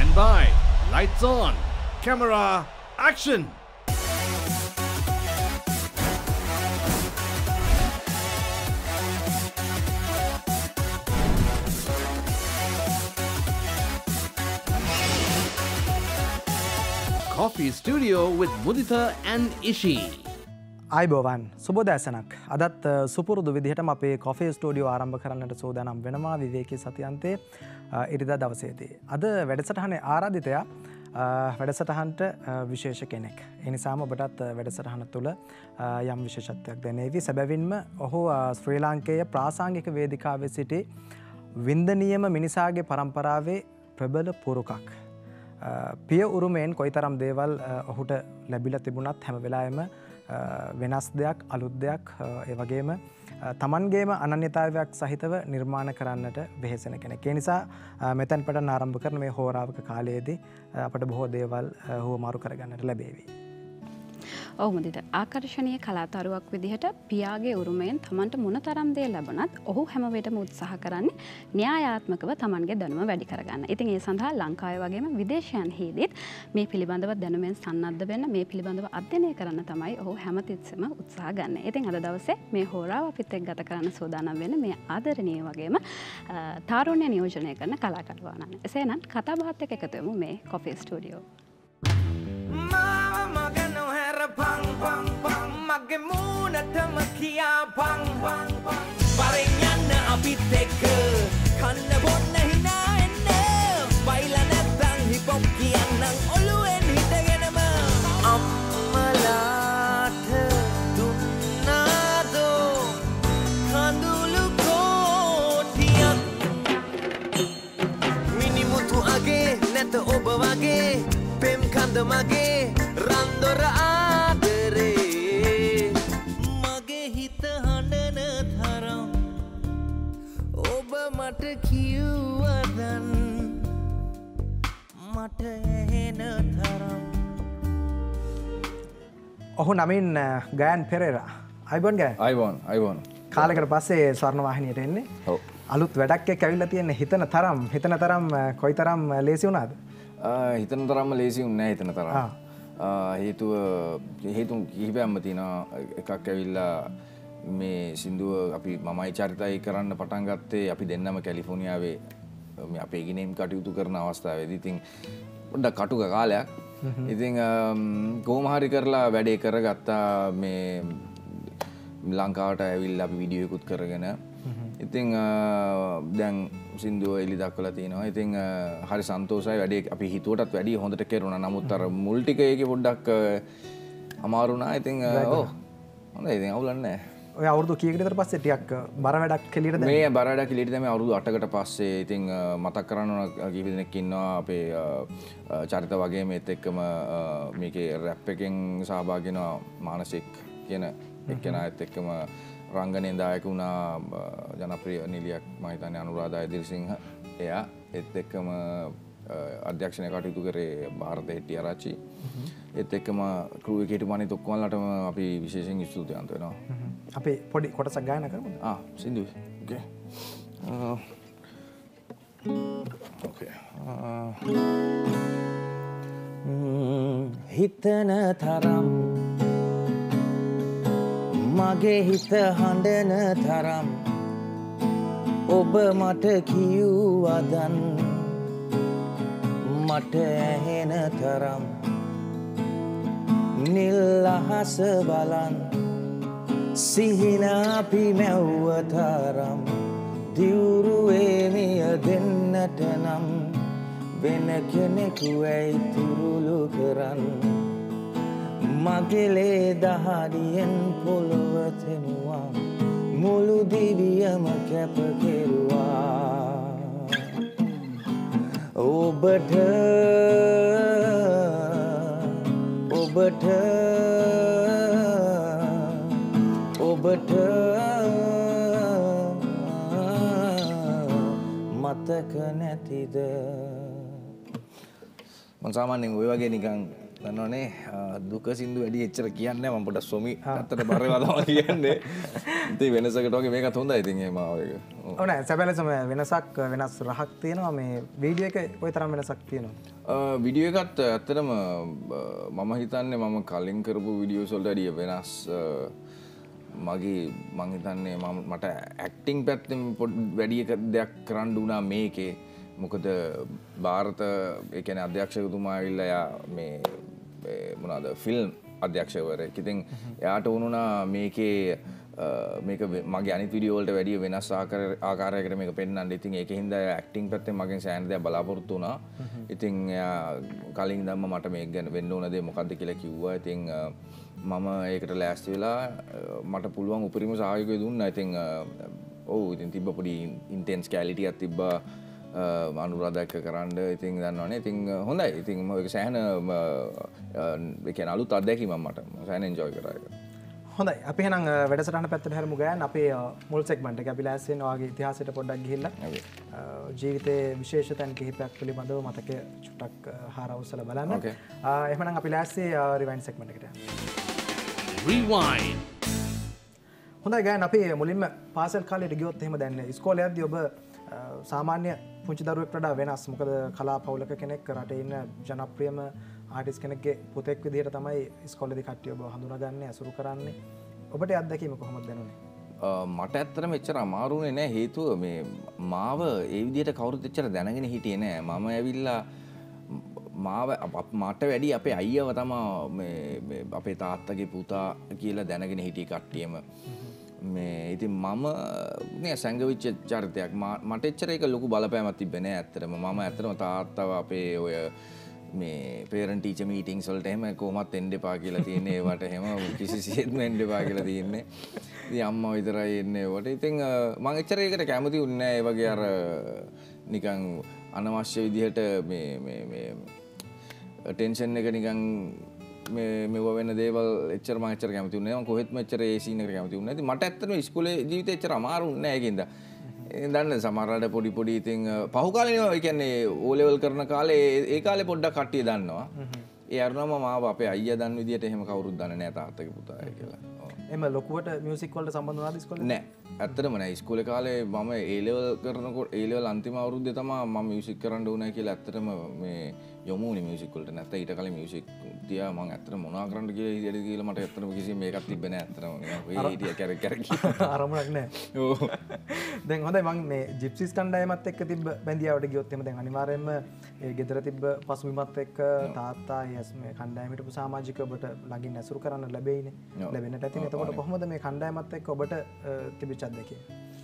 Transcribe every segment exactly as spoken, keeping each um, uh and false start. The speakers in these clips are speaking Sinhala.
Stand by. Lights on. Camera. Action. Coffee Studio with Mudita and Ishi. අයිබෝවන් සුබෝදෑසනක්. අදත් සුපුරුදු විදිහටම අපේ කොෆී ස්ටුඩියෝ ආරම්භ කරන්නට සූදානම් වෙනවා විවේකී සතියන්තයේ ඉරිදා දවසේදී. අද වැඩසටහනේ ආරාධිතයා වැඩසටහනට විශේෂ කෙනෙක්. ඒ නිසාම ඔබටත් වැඩසටහන තුළ යම් විශේෂත්වයක් දැනේවි. සැබවින්ම ඔහු ශ්‍රී ලාංකේය ප්‍රාසංගික වේදිකාවේ සිටි වින්දනීයම මිනිසාගේ පරම්පරාවේ ප්‍රබල පුරුකක්. පිය උරුමයෙන් කොයිතරම් දේවල් ඔහුට ලැබිලා තිබුණත් හැම වෙලාවෙම වෙනස් දෙයක් අලුත් දෙයක් ඒ වගේම තමන්ගේම අනන්‍යතාවයක් සහිතව නිර්මාණ කරන්නට වෙහෙසෙන කෙනෙක්. ඒ නිසා මෙතෙන් පටන් ආරම්භ කරන මේ හෝරාවක කාලයේදී අපට බොහෝ දේවල් හුවමාරු කරගන්නට ලැබේවි. ඔව් මුදිත ආකර්ෂණීය කලාතරුවක් විදිහට පියාගේ උරුමයෙන් තමන්ට මොනතරම් දේ ලැබුණත් ඔහු හැම වෙලටම උත්සාහ කරන්නේ න්‍යායාත්මකව තමන්ගේ දැනුම වැඩි කරගන්න. ඉතින් ඒ සඳහා ලංකාවේ වගේම විදේශයන්හිදීත් මේ පිළිබඳව දැනුමෙන් සන්නද්ධ වෙන්න මේ පිළිබඳව අධ්‍යයනය කරන්න තමයි ඔහු හැමතිස්සෙම උත්සාහ ගන්න. ඉතින් අද දවසේ මේ හෝරාව අපිත් එක්ක ගත කරන්න සූදානම් වෙන මේ ආදරණීය වගේම තාරුණ්‍ය නියෝජනය කරන කලාකරුවාණන්. එසේනම් කතා බහත් එක්ක එකතු වෙමු මේ coffee studio. Pang pang pang mage muna tamakia pang pang pang paringan na abiteke kanna bonna hina enne baila natang hipop kian nang oluen hitagenama ammalat dunnado kandulu kotiyak minimutu age neta oba wage pem kanda mage randora මට කිව්වදන් මට එන තරම් ඔහු නමින් ගයන් පෙරේරා. අයිබෝන් ගයන්. අයිබෝන් අයිබෝන්. කාලයකට පස්සේ ස්වර්ණ වාහිනියට එන්නේ. ඔව්. අලුත් වැඩක් එක්ක ඇවිල්ලා තියෙන්නේ. හිතන තරම් හිතන තරම් කොයිතරම් ලේසි වුණාද? හිතන තරම්ම ලේසි වුණේ නැහැ හිතන තරම්. හේතුව හේතු කිහිපයක්ම තියෙනවා. එකක් ඇවිල්ලා මේ සින්දුව අපි මමයි චරිතයි කරන්න පටන් ගත්තේ අපි දෙන්නම කැලිෆෝනියාවේ මේ අපේ ගිනේම් කටයුතු කරන අවස්ථාවේදී. ඉතින් පොඩ්ඩක් කටුක කාලයක්. ඉතින් කොහොම හරි කරලා වැඩේ කරගත්තා මේ ලංකාවට ඇවිල්ලා අපි වීඩියෝ එකකුත් කරගෙන. ඉතින් දැන් සින්දුව එලි දක්වලා තිනවා. ඉතින් හරි සන්තෝෂයි. වැඩේ අපි හිතුවටත් වැඩිය හොඳට කෙරුණා. නමුත් අර මුල් ටික ඒකේ පොඩ්ඩක් අමාරු වුණා. ඉතින් ඔව් හොඳයි. ඉතින් අවුලක් නැහැ. ඔය අවුරුදු කීයකට විතර පස්සේ ටිකක් බර වැඩක් කෙලියට දැම්මේ. මේ බර වැඩක් කෙලියට දැම්මේ අවුරුදු අටකට පස්සේ. ඉතින් මතක් කරන්න ඕන කීප දෙනෙක් ඉන්නවා අපේ චරිත වගේ මේත් එක්කම මේකේ රැප් එකෙන් සහභාගී වෙනවා මානසික කියන එක්කෙනාත් එක්කම රංගනයෙන් දායක වුණා ජනප්‍රිය නිලියක් මම හිතන්නේ අනුරාධා එදිරිසිංහ. එයා ඒත් එක්කම අධ්‍යක්ෂණය කටයුතු කරේ ಭಾರತ හෙට්ටිආරච්චි. ඒත් එක්කම ක්‍රූ එකේ හිටපු අනිත් ඔක්කොමලටම අපි විශේෂයෙන් ස්තුතිවන්ත වෙනවා. අපි පොඩි කොටසක් ගායනා කරමුද? ආ සින්දුවේ. ඕකේ. ඕකේ. හිතන තරම් මගේ හිත හඬන තරම් ඔබ මට කිව්වදන් මට ඇහෙන තරම් නිල් අහස බලන් සිහින අපි මැව්ව තරම් දිවුරුවේ මිය දෙන්නට නම් වෙන කෙනෙකු ඇයි තුරුළු කරන් මගලේ දහඩියෙන් පොළොව තෙමුවා මුළු දිවියම කැප කෙරුවා ඔබට ඔබට ඔබට මතක නැතිද මම සාමාන්‍යයෙන් ඔය වගේ නිකන් දන්නවනේ දුක සින්දු වැඩි එච්චර කියන්නේ මම පොඩ්ඩක් සොමි අතට බරේවා තමයි කියන්නේ. ඉතින් වෙනසකට වගේ මේකත් හොඳයි ඉතින් ඒ මාව එක. ඔව් නෑ සැබෑලෙසම වෙනසක් වෙනස් රහක් තියෙනවා මේ වීඩියෝ එක කොයි තරම් වෙනසක් තියෙනවා? වීඩියෝ එකත් ඇත්තටම මම හිතන්නේ මම කලින් කරපු වීඩියෝස් වලට වැඩිය වෙනස් මගේ මං හිතන්නේ මම මට ඇක්ටිං පැත්තෙන් වැඩි දෙයක් කරන්න උනා මේකේ. මොකද ಭಾರತ ඒ කියන්නේ අධ්‍යක්ෂකතුමා ඇවිල්ලා යා මේ මොනවාද ෆිල්ම් අධ්‍යක්ෂකවරයෙක්. ඉතින් එයාට වුණා මේකේ මේක මගේ අනිත් වීඩියෝ වලට වැඩිය වෙනස් ආකාරයකට මේක පෙන්වන්න. ඉතින් ඒකෙන් හින්දා ඇක්ටිං පැත්තෙන් මගෙන් සෑහෙන දේවල් බලාපොරොත්තු වුණා. ඉතින් එයා කලින් ඉඳන්ම මට මේක ගැන වෙන්න ඕන දේ මොකද්ද කියලා කිව්වා. ඉතින් මම ඒකට ලෑස්ති වෙලා මට පුළුවන් උපරිම සහයෝගය දුන්නා. ඉතින් ඔව් ඉතින් තිබ්බ පොඩි ඉන්ටෙන්ස් කැලිටියක් තිබ්බා අනුරාධක කරන්න. ඉතින් දන්නවනේ ඉතින් හොඳයි. ඉතින් මම ඒක සෑහෙන ඒ කියන්නේ අලුත් අත්දැකීමක් මට. මම සෑහෙන එන්ජොයි කරා ඒක. හොඳයි. අපි එහෙනම් වැඩසටහන පැත්තට හැරමු ගෑන්. අපේ මුල් සෙග්මන්ට් එක අපි ලෑස්ති වෙනවා වගේ ඉතිහාසයට පොඩ්ඩක් ගිහිල්ලා ජීවිතයේ විශේෂ තැන් කිහිපයක් පිළිබඳව මතකය චුට්ටක් හාරවසලා බලන්න. Okay. එහෙනම් අපි ලෑස්ති රිවයින්ඩ් සෙග්මන්ට් එකට යන්න. Rewind. හොඳයි ගෑන්. අපි මුලින්ම පාසල් කාලේට ගියොත් එහෙම දැන් ඉස්කෝලේ යද්දී ඔබ සාමාන්‍ය පුංචි දරුවෙක් වඩා වෙනස්. මොකද කලා පවුලක කෙනෙක් රටේ ඉන්න ජනප්‍රියම ආටිස්ට් කෙනෙක්ගේ පුතෙක් විදිහට තමයි ඉස්කෝලේදී කට්ටිය ඔබ හඳුනාගන්නේ, අසුරු කරන්නේ. ඔබට අත්දැකීම කොහොමද දැනුනේ? මට ඇත්තටම එච්චර අමාරුනේ නෑ. හේතුව මේ මාව ඒ විදිහට කවුරුත් එච්චර දැනගෙන හිටියේ නෑ. මම ඇවිල්ලා මාව මට වැඩි අපේ අයියව තමයි මේ අපේ තාත්තගේ පුතා කියලා දැනගෙන හිටිය කට්ටියම. මේ ඉතින් මම නේ සංගවිච්ච චරිතයක්. මට එච්චර ඒක ලොකු බලපෑමක් තිබ්බේ නෑ ඇත්තටම. මම ඇත්තටම තාත්තව අපේ ඔය මේ පේරන්ට් ටීචර් මීටින්ග්ස් වලට එහෙම කොහොමත් එන්න එපා කියලා තියෙන්නේ. ඒවට එහෙම කිසිසේත්ම එන්න එපා කියලා තියෙන්නේ. ඉතින් අම්මා විතරයි එන්නේ ඒවට. ඉතින් මම එච්චර ඒකට කැමති වුණේ නෑ. ඒ වගේ අර නිකන් අනවශ්‍ය විදිහට මේ මේ මේ ටෙන්ෂන් එක නිකන් මේ මෙව වෙන දේවල් එච්චර මම එච්චර කැමති වුණේ නෑ. මම කොහෙත්ම එච්චර ඒ සීන් එකට කැමති වුණේ නෑ. ඉතින් මට ඇත්තටම ඉස්කෝලේ ජීවිතේ එච්චර අමාරු නෑ ඒකින්ද. දන්න සමහරවිට පොඩි පොඩි ඉතින් පහු කාලේ නේ ඒ කියන්නේ ඕ ලෙවල් කරන කාලේ ඒ කාලේ පොඩ්ඩක් කට්ටිය දන්නවා. ඒ අරනම මාව අපේ අයියා දන්න විදියට එහෙම කවුරුත් දන්නේ නෑ තාත්තගේ පුතා කියලා. එහෙම ලොකුවට මියුසික් වලට සම්බන්ධ වුණාද ඉස්කෝලේ? නෑ. ඇත්තටම නෑ. ඉස්කෝලේ කාලේ මම ඒ ලෙවල් කරනකොට ඒ ලෙවල් අන්තිම අවුරුද්දේ තමයි මම මියුසික් කරන්න උනා කියලා ඇත්තටම මේ යොමු වුණේ මියුසික් වලට. නැත්නම් ඊට කලින් මියුසික් තියා මම ඇත්තටම මොනවා කරන්න කියලා ඉතින් කියලා මට ඇත්තටම කිසිම මේකක් තිබ්බේ නෑ ඇත්තටම. ඔය හිටිය කැරක් කැරක් ආරමුණක් නෑ. ඔව්. දැන් හොඳයි මම මේ ජිප්සිස් කණ්ඩායමත් එක්ක තිබ්බ බැඳියාවට ගියොත් එහෙම දැන් අනිවාර්යයෙන්ම ඒ ගෙදර තිබ්බ පසුබිමත් එක්ක තාත්තා යස් මේ කණ්ඩායම හිටපු සමාජික ඔබට ළඟින් ඇසුරු කරන්න ලැබෙයිනේ. ලැබෙන්නට ඇතිනේ. එතකොට කොහොමද මේ කණ්ඩායමත් එක්ක ඔබට තිබිච්ච අත්දැකීම?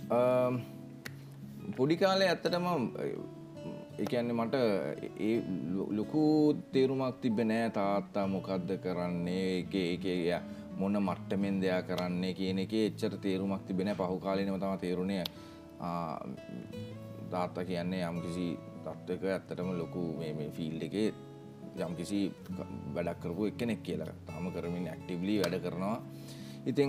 පොඩි කාලේ ඇත්තටම ඒ කියන්නේ මට ඒ ලොකු තේරුමක් තිබ්බේ නෑ තාත්තා මොකද්ද කරන්නේ ඒකේ ඒකේ මොන මට්ටමින් දෙයක් කරන්නේ කියන එකේ එච්චර තේරුමක් තිබ්බේ නෑ. පහු කාලේනම තමයි තේරුනේ තාත්තා කියන්නේ යම්කිසි තත්ත්වයක ඇත්තටම ලොකු මේ මේ ෆීල්ඩ් එකේ යම්කිසි වැඩක් කරපු එක්කෙනෙක් කියලා. තාම කරමින් ඇක්ටිව්ලි වැඩ කරනවා. ඉතින්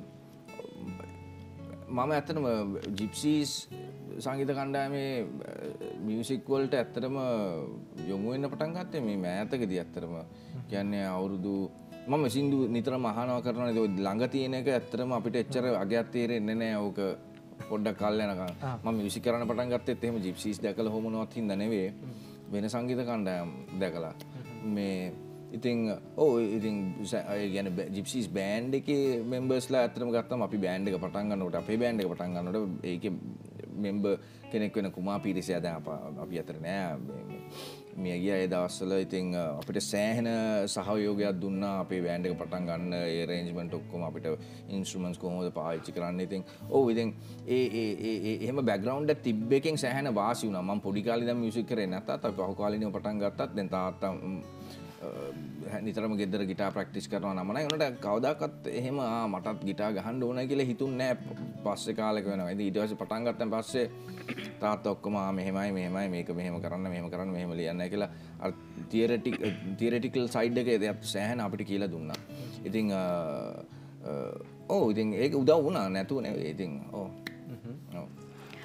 මම ඇත්තටම ජිප්සීස් සංගීත කණ්ඩායමේ මියුසික් වලට ඇත්තටම යොමු වෙන්න පටන් ගත්තේ මේ මෑතකදී ඇත්තටම. කියන්නේ අවුරුදු මම සින්දු නිතරම අහනවා කරනවා. ඒක ළඟ තියෙන එක ඇත්තටම අපිට එච්චර අගයක් තේරෙන්නේ නැහැ. ඕක පොඩ්ඩක් කල් යනකම් මම මියුසික් කරන්න පටන් ගත්තෙත් එහෙම ජිප්සීස් දැකලා හො මොනවත් හින්දා නෙවෙයි. වෙන සංගීත කණ්ඩායම් දැකලා මේ ඉතින් ඔව් ඉතින් ඒ කියන්නේ ජිප්සීස් බෑන්ඩ් එකේ මෙම්බර්ස්ලා ඇත්තටම ගත්තම අපි බෑන්ඩ් එක පටන් ගන්නකොට අපේ බෑන්ඩ් එක පටන් ගන්නකොට ඒකේ මෙම්බර් කෙනෙක් වෙන කුමා පීරිසයා දැන් අපි අතර නෑ මිය ගියා ඒ දවස්වල. ඉතින් අපිට සෑහෙන සහයෝගයක් දුන්නා අපේ බෑන්ඩ් එක පටන් ගන්න. ඒ අරේන්ජ්මන්ට් ඔක්කොම අපිට ඉන්ස්ට්‍රුමන්ට්ස් කොහොමද පාවිච්චි කරන්න. ඉතින් ඔව් ඉතින් ඒ ඒ ඒ එහෙම බෑග්ග්‍රවුන්ඩ් එක තිබ්බ එකෙන් සෑහෙන වාසි වුණා. මම පොඩි කාලේ ඉඳන් මියුසික් කරේ නැත්තත් අපි පහු කාලේ ඉඳන් පටන් ගත්තත් දැන් තාත්තා නිතරම ගෙදර ගිටාර් ප්‍රැක්ටිස් කරනවා නම් නෑ. උනට කවදාකවත් එහෙම ආ මටත් ගිටාර් ගහන්න ඕන කියලා හිතුන්නේ නෑ. පස්සේ කාලෙක වෙනවා. ඉතින් ඊට පස්සේ පටන් ගත්තන් පස්සේ තාත්තා ඔක්කොම ආ මෙහෙමයි මෙහෙමයි මේක මෙහෙම කරන්න මෙහෙම කරන්න මෙහෙම ලියන්න කියලා අර තියරිටික් තියරිටිකල් සයිඩ් එකේ එයාත් සෑහෙන අපිට කියලා දුන්නා. ඉතින් ඔව් ඉතින් ඒක උදව් වුණා නැතුව නෙවෙයි. ඉතින් ඔව්. ඔව්.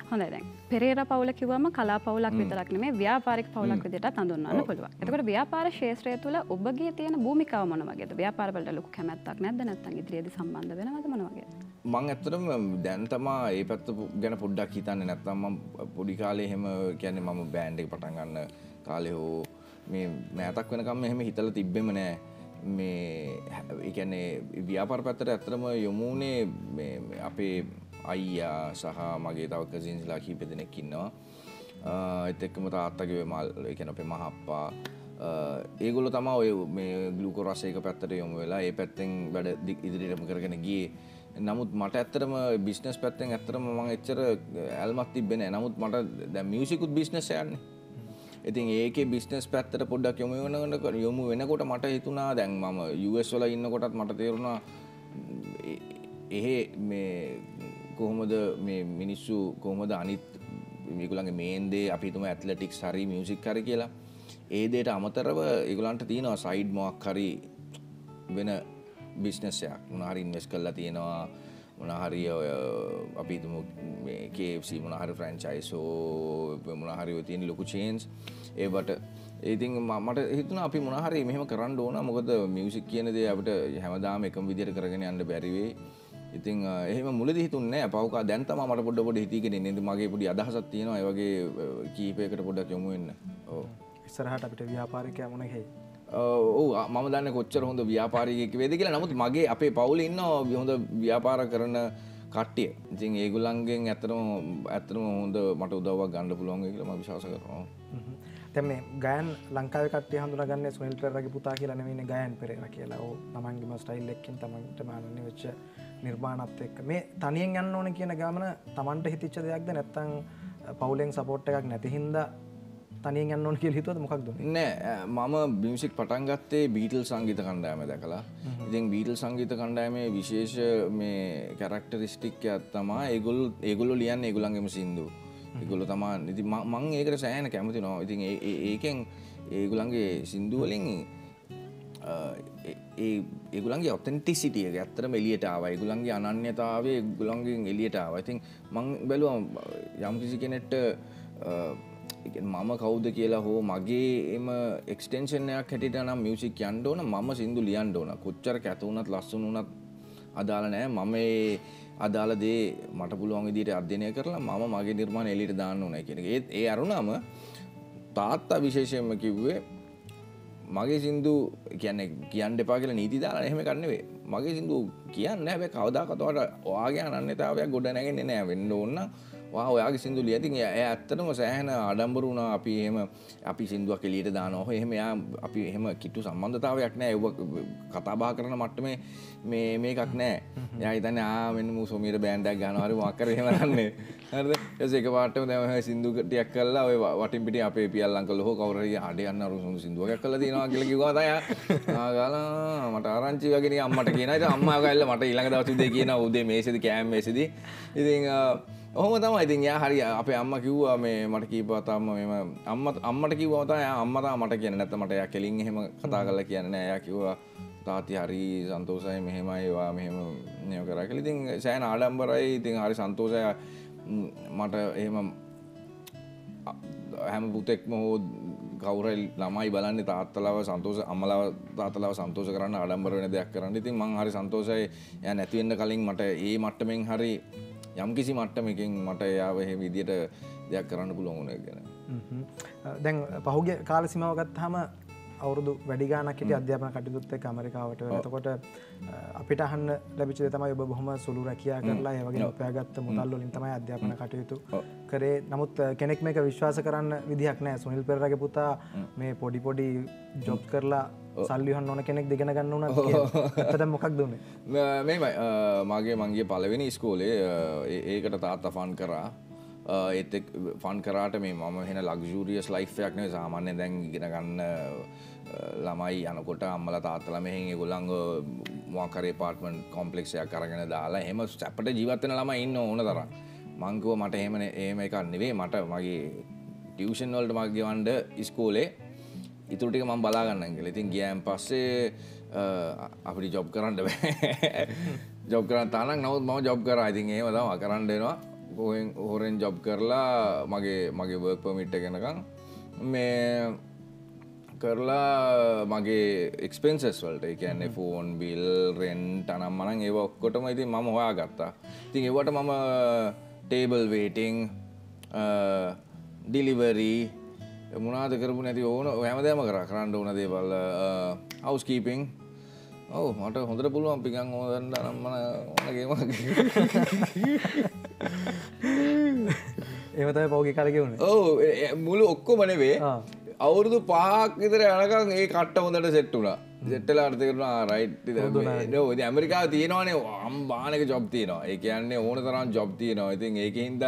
හොඳයි දැන් පෙරේරා පවුල කිව්වම කලා පවුලක් විතරක් නෙමෙයි ව්‍යාපාරික පවුලක් විදිහටත් හඳුන්වන්න පුළුවන්. එතකොට ව්‍යාපාර ක්ෂේත්‍රය තුළ ඔබගේ තියෙන භූමිකාව මොන වගේද? ව්‍යාපාර වලට ලොකු කැමැත්තක් නැද්ද නැත්නම් ඉදිරියේදී සම්බන්ධ වෙනවද මොන වගේද? මං ඇත්තටම දැන් තමා ඒ පැත්ත ගැන පොඩ්ඩක් හිතන්නේ නැත්නම් මම පොඩි කාලේ එහෙම කියන්නේ මම බෑන්ඩ් එක පටන් ගන්න කාලේ හෝ මේ මෑතක් වෙනකම් එහෙම හිතලා තිබ්බෙම නෑ. මේ ඒ කියන්නේ ව්‍යාපාර පැත්තට ඇත්තටම යොමුනේ මේ අපේ අයියා සහ මගේ තව කසින්ස්ලා කීප දෙනෙක් ඉන්නවා. ඒත් එක්කම තාත්තගේ මල් ඒ කියන්නේ අපේ මහප්පා ඒගොල්ලෝ තමයි ඔය මේ ග්ලූකෝ රසයක පැත්තට යොමු වෙලා ඒ පැත්තෙන් වැඩ ඉදිරියටම කරගෙන ගියේ. නමුත් මට ඇත්තටම බිස්නස් පැත්තෙන් ඇත්තටම මම එච්චර ඇල්මක් තිබ්බේ නැහැ. නමුත් මට දැන් මියුසිකුත් බිස්නස් එකක්නේ. ඉතින් ඒකේ බිස්නස් පැත්තට පොඩ්ඩක් යොමු වෙනකොට යොමු වෙනකොට මට හිතුණා දැන් මම යූ එස් වල ඉන්නකොටත් මට තේරුණා එහෙ මේ කොහොමද මේ මිනිස්සු කොහොමද අනිත් මේගොල්ලන්ගේ මේන් දේ අපි හිතමු ඇත්ලටික්ස් හරි මියුසික් හරි කියලා. ඒ දේට අමතරව ඒගොල්ලන්ට තියෙනවා සයිඩ් මොකක් හරි වෙන බිස්නස් එකක්. මොනවා හරි ඉන්වෙස්ට් කරලා තියෙනවා. මොනවා හරි අපි හිතමු මේ කේ එෆ් සී මොනවා හරි ෆ්‍රැන්චයිස් ඕ මොනවා හරි ඔය තියෙන ලොකු චේන්ස් ඒවට ඉතින් මට හිතුණා අපි මොනවා හරි මෙහෙම කරන්න ඕන. මොකද මියුසික් කියන දේ අපිට හැමදාම එකම විදිහට කරගෙන යන්න බැරි වෙයි. ඉතින් එහෙම මුලදී හිතුන්නේ නැහැ. පහුකා දැන් තමයි මට පොඩ පොඩ හිතීගෙන ඉන්නේ. මගේ පොඩි අදහසක් තියෙනවා ඒ වගේ කීපයකට පොඩ්ඩක් යොමු වෙන්න. ඔව්. ඉස්සරහට අපිට ව්‍යාපාරිකයා මොන හෙයි? ඔව් මම දන්නේ කොච්චර හොඳ ව්‍යාපාරිකයෙක් වේද කියලා. නමුත් මගේ අපේ පවුලේ ඉන්නවා හොඳ ව්‍යාපාර කරන කට්ටිය. ඉතින් ඒගොල්ලන්ගෙන් ඇත්තටම ඇත්තටම හොඳ මට උදව්වක් ගන්න පුළුවන් වෙයි කියලා මම විශ්වාස කරනවා. දැන් මේ ගයන් ලංකාවේ කට්ටිය හඳුනාගන්නේ සුනිල් පෙරේරාගේ පුතා කියලා නෙවෙයිනේ ගයන් පෙරේරා කියලා. ඔව් තමන්ගේම ස්ටයිල් එකකින් තමන්ටම අනන්‍ය වෙච්ච නිර්මාණත් එක්ක මේ තනියෙන් යන්න ඕන කියන ගමන තමන්ට හිතිච්ච දෙයක්ද නැත්නම් පවුලෙන් සපෝට් එකක් නැති හින්දා තනියෙන් යන්න ඕන කියලා හිතුවද මොකක්ද උනේ? නෑ මම මියුසික් පටන් ගත්තේ බීටල් සංගීත කණ්ඩායම දැකලා. ඉතින් බීටල් සංගීත කණ්ඩායමේ විශේෂ මේ කැරක්ටරිස්ටික් එකක් තමයි ඒගොල්ලෝ ඒගොල්ලෝ ලියන්නේ ඒගොල්ලන්ගේම සින්දු. ඒගොල්ලෝ තමයි ඉතින් මම ඒකට සෑහෙන කැමති නෝ. ඉතින් ඒ ඒකෙන් ඒගොල්ලන්ගේ සින්දු වලින් ඒ ඒගොල්ලන්ගේ ඔතෙන්ටිසිටි එක ඇත්තටම එළියට ආවා. ඒගොල්ලන්ගේ අනන්‍යතාවය ඒගොල්ලන්ගෙන් එළියට ආවා. ඉතින් මම බැලුවා යම් කිසි කෙනෙක්ට මම කවුද කියලා හෝ මගේ එම එක්ස්ටෙන්ෂන් එකක් හැටියට නම් මියුසික් යන්න ඕන. මම සින්දු ලියන්න ඕන. කොච්චර කැත වුණත් ලස්සන වුණත් අදාළ නැහැ. මම ඒ අදාළ දේ මට පුළුවන් විදිහට අධ්‍යයනය කරලා මම මගේ නිර්මාණ එළියට දාන්න ඕනයි කියන එක. ඒත් ඒ අරුණම තාත්තා විශේෂයෙන්ම කිව්වේ මගේ සින්දු කියන්නේ කියන්න එපා කියලා නීති දාලා එහෙම එකක් නෙවෙයි. මගේ සින්දු කියන්නේ හැබැයි කවදාකවත් ඔයාලට ඔයාගේ අනන්‍යතාවයක් ගොඩ නැගෙන්නේ නැහැ. වෙන්න ඕන නම් ඔයා ඔයාගේ සින්දු ලිය. ඉතින් එයා ඇත්තටම සෑහෙන ආඩම්බරු වුණා. අපි එහෙම අපි සින්දුවක් එළියට දානවා. එහෙම එයා අපි එහෙම කිට්ටු සම්බන්ධතාවයක් නැහැ. ඒක කතා බහ කරන මට්ටමේ මේ මේකක් නැහැ. එයා හිතන්නේ ආ මෙන්න මූ සොමීර බෑන්ඩ් එකක් ගන්නවා හරි මොකක් කරේ එහෙම නන්නේ. හරිද? ඊට පස්සේ එකපාරටම දැන් ඔය සින්දු ටිකක් කරලා ඔය වටින් පිටින් අපේ පියල් අංකල් හෝ කවුරු හරි ආඩ යන්න අර සුන්දු සින්දුවක් කරලා තියෙනවා කියලා කිව්වා තමයි ආ ගාලා මට ආරංචි වගේ නිකන් අම්මට කියනවා. ඉතින් අම්මා ගාලා මට ඊළඟ දවස් උදේ කියනවා උදේ මේසෙදි කෑම මේසෙදි. ඉතින් ඔහොම තමයි. ඉතින් යා හරි අපේ අම්මා කිව්වා මේ මට කීපවත් අම්මා මෙම අම්මා අම්මට කිව්වම තමයි අම්මා තමයි මට කියන්නේ. නැත්නම් මට එයා කෙලින් එහෙම කතා කරලා කියන්නේ නෑ. එයා කිව්වා තාත්ති හරි සන්තෝෂයි මෙහෙමයි ඒවා මෙහෙම නේව කරා කියලා. ඉතින් සෑහෙන ආඩම්බරයි. ඉතින් හරි සන්තෝෂයි මට එහෙම හැම පුතෙක්ම හෝ කවුරු ළමයි බලන්නේ තාත්තලාව සන්තෝෂ අම්මලාව තාත්තලාව සන්තෝෂ කරන්න ආඩම්බර වෙන දෙයක් කරන්න. ඉතින් මං හරි සන්තෝෂයි. එයා නැති වෙන්න කලින් මට ඒ මට්ටමින් හරි යම් කිසි මට්ටමකින් මට එයාව එහෙම විදියට දෙයක් කරන්න පුළුවන් වුණා කියලා. දැන් පහුගිය කාල සීමාව ගත්තාම අවුරුදු වැඩි ගාණක් හිටිය අධ්‍යාපන කටයුතුත් එක්ක ඇමරිකාවට වෙලා. එතකොට අපිට අහන්න ලැබිච්ච දේ තමයි ඔබ බොහොම සුළු රැකියා කරලා ඒ වගේ උපයාගත්ත මුදල් වලින් තමයි අධ්‍යාපන කටයුතු කරේ. නමුත් කෙනෙක් මේක විශ්වාස කරන්න විදිහක් නැහැ. සුනිල් පෙරේරාගේ පුතා මේ පොඩි පොඩි ජොබ් කරලා සල්ලි හොන්න ඕන කෙනෙක් දෙගෙන ගන්න උනත් ඇත්තටම මොකක්ද උනේ? මේමයි මගේ මං ගිය පළවෙනි ඉස්කෝලේ ඒකට තාත්තා ෆන් කරා. ඒත් එක් ෆන් කරාට මේ මම එහෙන ලක්ෂූරියස් ලයිෆ් එකක් නෙවෙයි. සාමාන්‍යයෙන් දැන් ඉගෙන ගන්න ළමයි යනකොට අම්මලා තාත්තලා මෙහෙන් ඒගොල්ලන්ව මොකක් හරි ඇපාර්ට්මන්ට් කොම්ප්ලෙක්ස් එකක් අරගෙන දාලා එහෙම අපිට ජීවත් වෙන ළමයි ඉන්න ඕන තරම්. මං කිව්වා මට එහෙම එහෙම එකක් නෙවෙයි. මට මගේ ටියුෂන් වලට මම ගෙවන්න ඉස්කෝලේ ඉතුරු ටික මම බලා ගන්නම් කියලා. ඉතින් ගියාන් පස්සේ අපිට ජොබ් කරන්න බෑ. ජොබ් කරන්න තානම් නමුත් මම ජොබ් කරා. ඉතින් එහෙම තමයි කරන්න වෙනවා. හොරෙන් හොරෙන් ජොබ් කරලා මගේ මගේ වර්ක් පර්මිට් එක ගෙනකන් මේ කරලා මගේ එක්ස්පෙන්සස් වලට ඒ කියන්නේ ෆෝන් බිල් රෙන්ට් අනම් මනම් ඒව ඔක්කොටම ඉතින් මම හොයාගත්තා. ඉතින් ඒවට මම ටේබල් වේටිං ඩිලිවරි මොනවද කරපු නැති ඕන හැමදේම කරා කරන්න ඕන දේවල් හවුස් කීපින් ඔව් මට හොඳට පුළුවන් පිකන් හොදන්න නම් මම ඕනගේම එහෙම තමයි පෞගේ කාලේ ගෙවුනේ. ඔව් මුළු ඔක්කොම නෙවෙයි අවුරුදු පහක් විතර යනකම් ඒ කට්ට හොඳට සෙට් වුණා. සෙට් වෙලා අර තේරුණා රයිට් නෝ ඉතින් ඇමරිකාවේ තියෙනවනේ අම්බානක ජොබ් තියෙනවා. ඒ කියන්නේ ඕන තරම් ජොබ් තියෙනවා. ඉතින් ඒකෙන්ද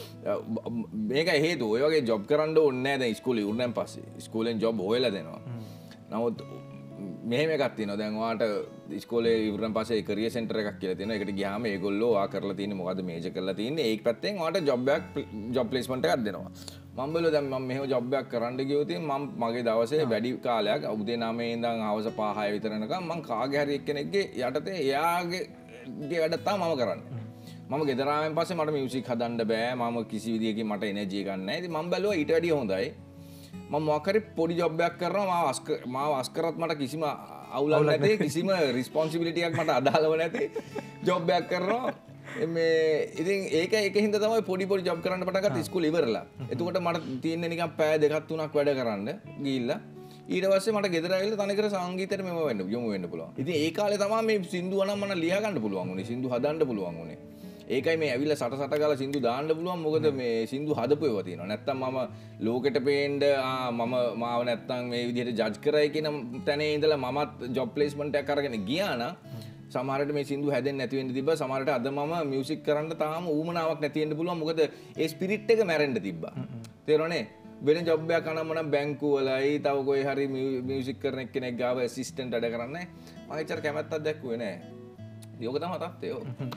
මේක හේතුව ඔය වගේ ජොබ් කරන්න ඕනේ නැහැ දැන් ඉස්කෝලේ ඉවරනන් පස්සේ. ඉස්කෝලෙන් ජොබ් හොයලා දෙනවා. නමුත් මෙහෙම එකක් තියෙනවා. දැන් ඔයාට ඉස්කෝලේ ඉවරනන් පස්සේ කරියර් සෙන්ටර් එකක් කියලා තියෙනවා. ඒකට ගියාම ඒගොල්ලෝ ඔයා කරලා තියෙන්නේ මොකද්ද මේජර් කරලා තියෙන්නේ. ඒක පැත්තෙන් ඔයාට ජොබ් එකක් ජොබ් ප්ලේස්මන්ට් එකක් දෙනවා. මම බැලුවා දැන් මම මෙහෙම ජොබ් එකක් කරන්න ගියොත් මම මගේ දවසේ වැඩි කාලයක් උදේ නවයේ ඉඳන් හවස පහ හය විතර යනකම් මම කාගේ හරි එක්කෙනෙක්ගේ යටතේ එයාගේ වැඩ තමයි මම කරන්නේ. මම ගෙදර ආවෙන් පස්සේ මට මියුසික් හදන්න බෑ. මම කිසි විදියකින් මට එනර්ජි එකක් නැහැ. ඉතින් මම බැලුවා ඊට වැඩිය හොඳයි. මම මොකක් හරි පොඩි ජොබ් එකක් කරනවා. මාව අස්ක මාව අස්කරත් මට කිසිම අවුලක් නැති කිසිම රිස්පොන්සිබිලිටි එකක් මට අදාළව නැති ජොබ් එකක් කරනවා. මේ ඉතින් ඒක එක හින්දා තමයි පොඩි පොඩි ජොබ් කරන්න පටන් ගත්තා ඉස්කෝලේ ඉවරලා. එතකොට මට තියෙන්නේ නිකන් පැය දෙකක් තුනක් වැඩ කරන්න ගිහිල්ලා ඊට පස්සේ මට ගෙදර ඇවිල්ලා තනිකර සංගීතයට මෙම වෙන්න යොමු වෙන්න පුළුවන්. ඉතින් ඒ කාලේ තමයි මේ සින්දු අනම් මම ලියා ගන්න පුළුවන් උනේ. සින්දු හදන්න පුළුවන් උනේ. ඒකයි මේ ඇවිල්ලා සට සට ගාලා සින්දු දාන්න පුළුවන්. මොකද මේ සින්දු හදපු ඒවා තියෙනවා. නැත්තම් මම ලෝකෙට පේන්න ආ මම මාව නැත්තම් මේ විදිහට ජජ් කරයි කියන තැනේ ඉඳලා මමත් ජොබ් ප්ලේස්මන්ට් එකක් අරගෙන ගියා නම් සමහරට මේ සින්දු හැදෙන්නේ නැති වෙන්න තිබ්බා. සමහරට අද මම මියුසික් කරන්න තාම ඌමනාවක් නැති වෙන්න පුළුවන්. මොකද ඒ ස්පිරිට් එක මැරෙන්න තිබ්බා. තේරුණානේ? වෙන ජොබ් එකක් අනම් මනම් බැංකුව වලයි තව කොයි හරි මියුසික් කරන එක්කෙනෙක් ගාව ඇසිස්ටන්ට් වැඩ කරන්නේ. මම එච්චර කැමැත්තක් දැක්කුවේ නෑ. යෝග තමයි තත්ත්වය.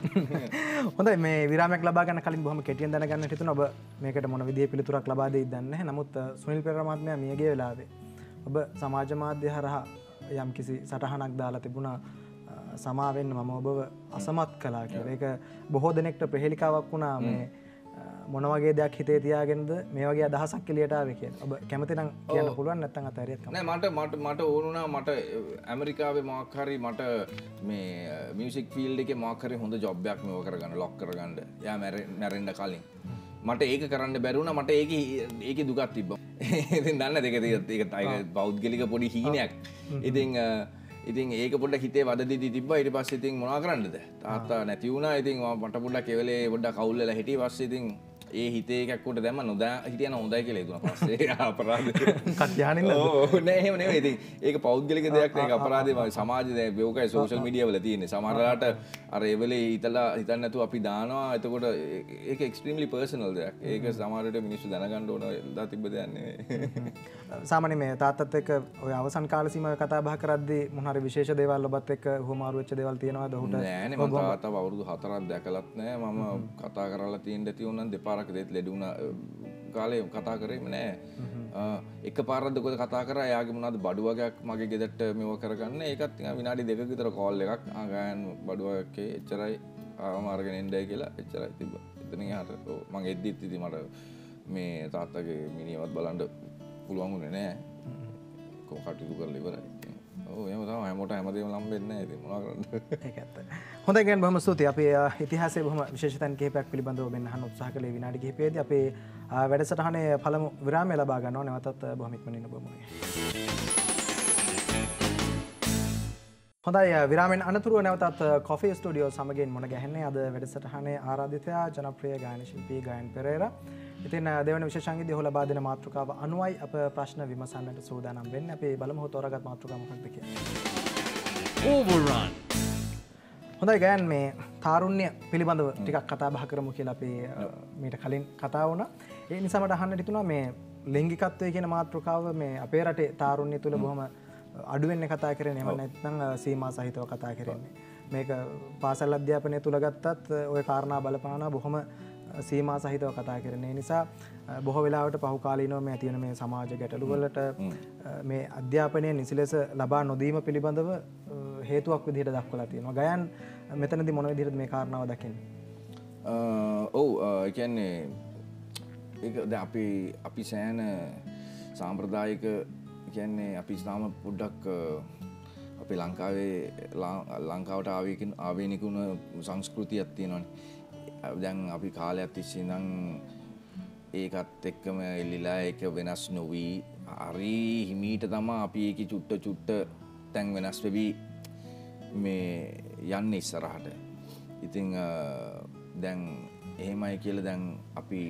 හොඳයි මේ විරාමයක් ලබා ගන්න කලින් බොහොම කෙටියෙන් දැනගන්නට හිතුණා ඔබ මේකට මොන විදිහේ පිළිතුරක් ලබා දෙයිද දන්නේ නැහැ. නමුත් සුනිල් පෙරේරා මහත්මයා මියගිය වෙලාවේ ඔබ සමාජ මාධ්‍ය හරහා යම්කිසි සටහනක් දාලා තිබුණා සමා වෙන්න මම ඔබව අසමත් කළා කියලා. ඒක බොහෝ දෙනෙක්ට ප්‍රහේලිකාවක් වුණා මේ මොන වගේ දෙයක් හිතේ තියාගෙනද මේ වගේ අදහසක් එළියට ආවේ කියලා. ඔබ කැමති නම් කියන්න පුළුවන් නැත්නම් අතහැරියත් කමක් නෑ. මට මට මට ඕන වුණා මට ඇමරිකාවේ මොකක් හරි මට මේ මියුසික් ෆීල්ඩ් එකේ මොකක් හරි හොඳ ජොබ් එකක් මේව කරගන්න ලොක් කරගන්න. යා මැරෙන්න කලින්. මට ඒක කරන්න බැරි වුණා. මට ඒකේ ඒකේ දුකක් තිබ්බා. ඉතින් දන්නද ඒක ඒක පෞද්ගලික පොඩි හීනයක්. ඉතින් ඉතින් ඒක පොඩ්ඩක් හිතේ වද දිදි තිබ්බා. ඊට පස්සේ ඉතින් මොනවා කරන්නද? තාත්තා නැති වුණා. ඉතින් මට පොඩ්ඩක් කෙවලේ පොඩ්ඩක් කවුල් වෙලා හිටියේ. පස්සේ ඉතින් ඒ හිතේ එකක් කොට දැම්ම නොදා හිටියන හොඳයි කියලා හිතුණා. පස්සේ අපරාධ කත්යානින්ද? ඔව් නෑ එහෙම නෙවෙයි. ඉතින් ඒක පෞද්ගලික දෙයක් නේ. ඒක අපරාධේ මම සමාජයේ දැන් බෝකයි සෝෂල් මීඩියා වල තියෙන්නේ. සමහරලාට අර ඒ වෙලේ හිතලා හිතන්නේ නැතුව අපි දානවා. එතකොට ඒක එක්ස්ට්‍රීම්ලි පර්සනල් දෙයක්. ඒක සමහරවිට මිනිස්සු දැනගන්න ඕන දා තිබ්බ දෙයක් නෙවෙයි. සාමාන්‍ය මේ තාත්තත් එක්ක ඔය අවසන් කාල සීමාවේ කතා බහ කරද්දී මොන හරි විශේෂ දේවල් ඔබත් එක්ක හුවමාරු වෙච්ච දේවල් තියෙනවද ඔහුට? නෑනේ මම තාත්තව අවුරුදු හතරක් දැකලත් නෑ. මම කතා කරලා තියෙන්න ඇති උනන් දෙපාරක් දෙත් ලෙඩ වුණා කාලේ කතා කරේම නෑ. එක පාරක් දෙකද කතා කරා. එයාගේ මොනවද බඩු වගේක් මගේ ගෙදරට මෙව කරගන්න. ඒකත් නිකන් විනාඩි දෙකක විතර කෝල් එකක්. ආ ගායන් බඩු වගේක් එච්චරයි ආවම අරගෙන එන්නයි කියලා එච්චරයි තිබ්බා. එතනින් එහාට මම එද්දිත් ඉතින් මට මේ තාත්තගේ මිනිහවත් බලන්න පුළුවන් වුණේ නෑ. කොහොම කටයුතු කරලා ඉවරයි. ඔව් එහෙම තමයි හැමෝටම හැමදේම ලම්බෙන්නේ නැහැ. ඉතින් මොනවා කරන්නද? ඒක ඇත්ත. හොඳයි ගෑන් බොහොම ස්තුතියි. අපේ ඉතිහාසයේ බොහොම විශේෂ තැන් කිහිපයක් පිළිබඳව මෙන්න අහන්න උත්සාහ කළේ විනාඩි කිහිපයේදී අපේ වැඩසටහනේ පළමු විරාමය ලබා ගන්නවා. නැවතත් බොහොම ඉක්මනින් ඔබ මුණේ. හොඳයි විරාමෙන් අනතුරුව නැවතත් කොෆි ස්ටුඩියෝ සමගින් මුණ ගැහෙන්නේ අද වැඩසටහනේ ආරාධිතයා ජනප්‍රිය ගායන ශිල්පී ගායන් පෙරේරා. ඉතින් දෙවන විශේෂාංගයේදී ඔහු ලබා දෙන මාතෘකාව අනුවයි අප ප්‍රශ්න විමසන්නට සූදානම් වෙන්නේ. අපි බලමු ඔහු තෝරාගත් මාතෘකාව මොකක්ද කියලා. Overrun. හොඳයි ගෑන් මේ තාරුණ්‍ය පිළිබඳව ටිකක් කතා බහ කරමු කියලා අපි මීට කලින් කතා වුණා. ඒ නිසා මට අහන්න හිතුණා මේ ලිංගිකත්වය කියන මාතෘකාව මේ අපේ රටේ තාරුණ්‍ය තුල බොහොම අඩුවෙන් කතා කරන්නේ. එහෙම නැත්නම් සීමා සහිතව කතා කරන්නේ. මේක පාසල් අධ්‍යාපනය තුල ගත්තත් ওই කාරණා බලපානවා බොහොම සීමා සහිතව කතා කරන්නේ. නිසා බොහෝ වෙලාවට පහු කාලීනව මේ ඇති වෙන මේ සමාජ ගැටලු වලට මේ අධ්‍යාපනය නිසි ලෙස ලබා නොදීම පිළිබඳව හේතුවක් විදිහට දක්වලා තියෙනවා. ගයන් මෙතනදී මොන විදිහටද මේ කාරණාව දකින්නේ? ඔව් ඒ කියන්නේ ඒක දැන් අපි අපි සෑහෙන සාම්ප්‍රදායික කියන්නේ අපි තාම පොඩ්ඩක් අපේ ලංකාවේ ලංකාවට ආවේකින් ආවේනිකුණ සංස්කෘතියක් තියෙනවානේ. දැන් අපි කාලයක් තිස්සේ ඉඳන් ඒකත් එක්කම එල්ලිලා ඒක වෙනස් නොවි හරි හිමීට තමයි අපි ඒක චුට්ට චුට්ට තැන් වෙනස් වෙවි මේ යන්නේ ඉස්සරහට. ඉතින් දැන් එහෙමයි කියලා දැන් අපි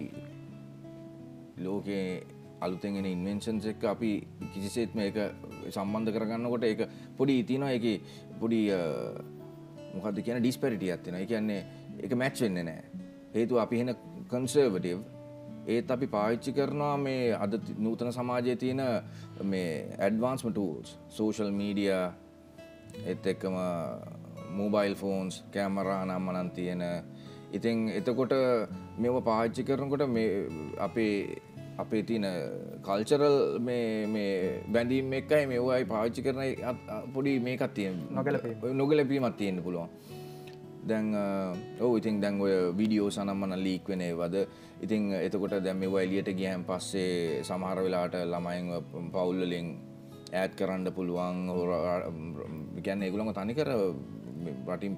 ලෝකේ අලුතෙන් එන ඉන්වෙන්ෂන්ස් එක්ක අපි කිසිසේත් මේක සම්බන්ධ කරගන්නකොට ඒක පොඩි තියෙනවා ඒකේ පොඩි මොකද්ද කියන ඩිස්පැරිටියක් තියෙනවා. ඒ කියන්නේ ඒක මැච් වෙන්නේ නැහැ. හේතුව අපි එන කන්සර්වටිව් ඒත් අපි පාවිච්චි කරනවා මේ අද නූතන සමාජයේ තියෙන මේ ඇඩ්වාන්ස්මන්ට් ටූල්ස් සෝෂල් මීඩියා ඒත් එක්කම මොබයිල් ෆෝන්ස් කැමරා නම් මනන් තියෙන. ඉතින් එතකොට මේව පාවිච්චි කරනකොට මේ අපේ අපේ තියෙන කල්චරල් මේ මේ බැඳීම් එක්කයි මේවයි පාවිච්චි කරන පොඩි මේකක් තියෙන නොගැලපීමක් තියෙන්න පුළුවන්. දැන් ඔව් ඉතින් දැන් ඔය වීඩියෝස් අනම්මන ලීක් වෙන ඒවද ඉතින් එතකොට දැන් මේව එළියට ගියන් පස්සේ සමහර වෙලාවට ළමයින්ව පවුල් වලින් ඈඩ් කරන්න පුළුවන්. කියන්නේ ඒගොල්ලන්ව තනිකර රටින්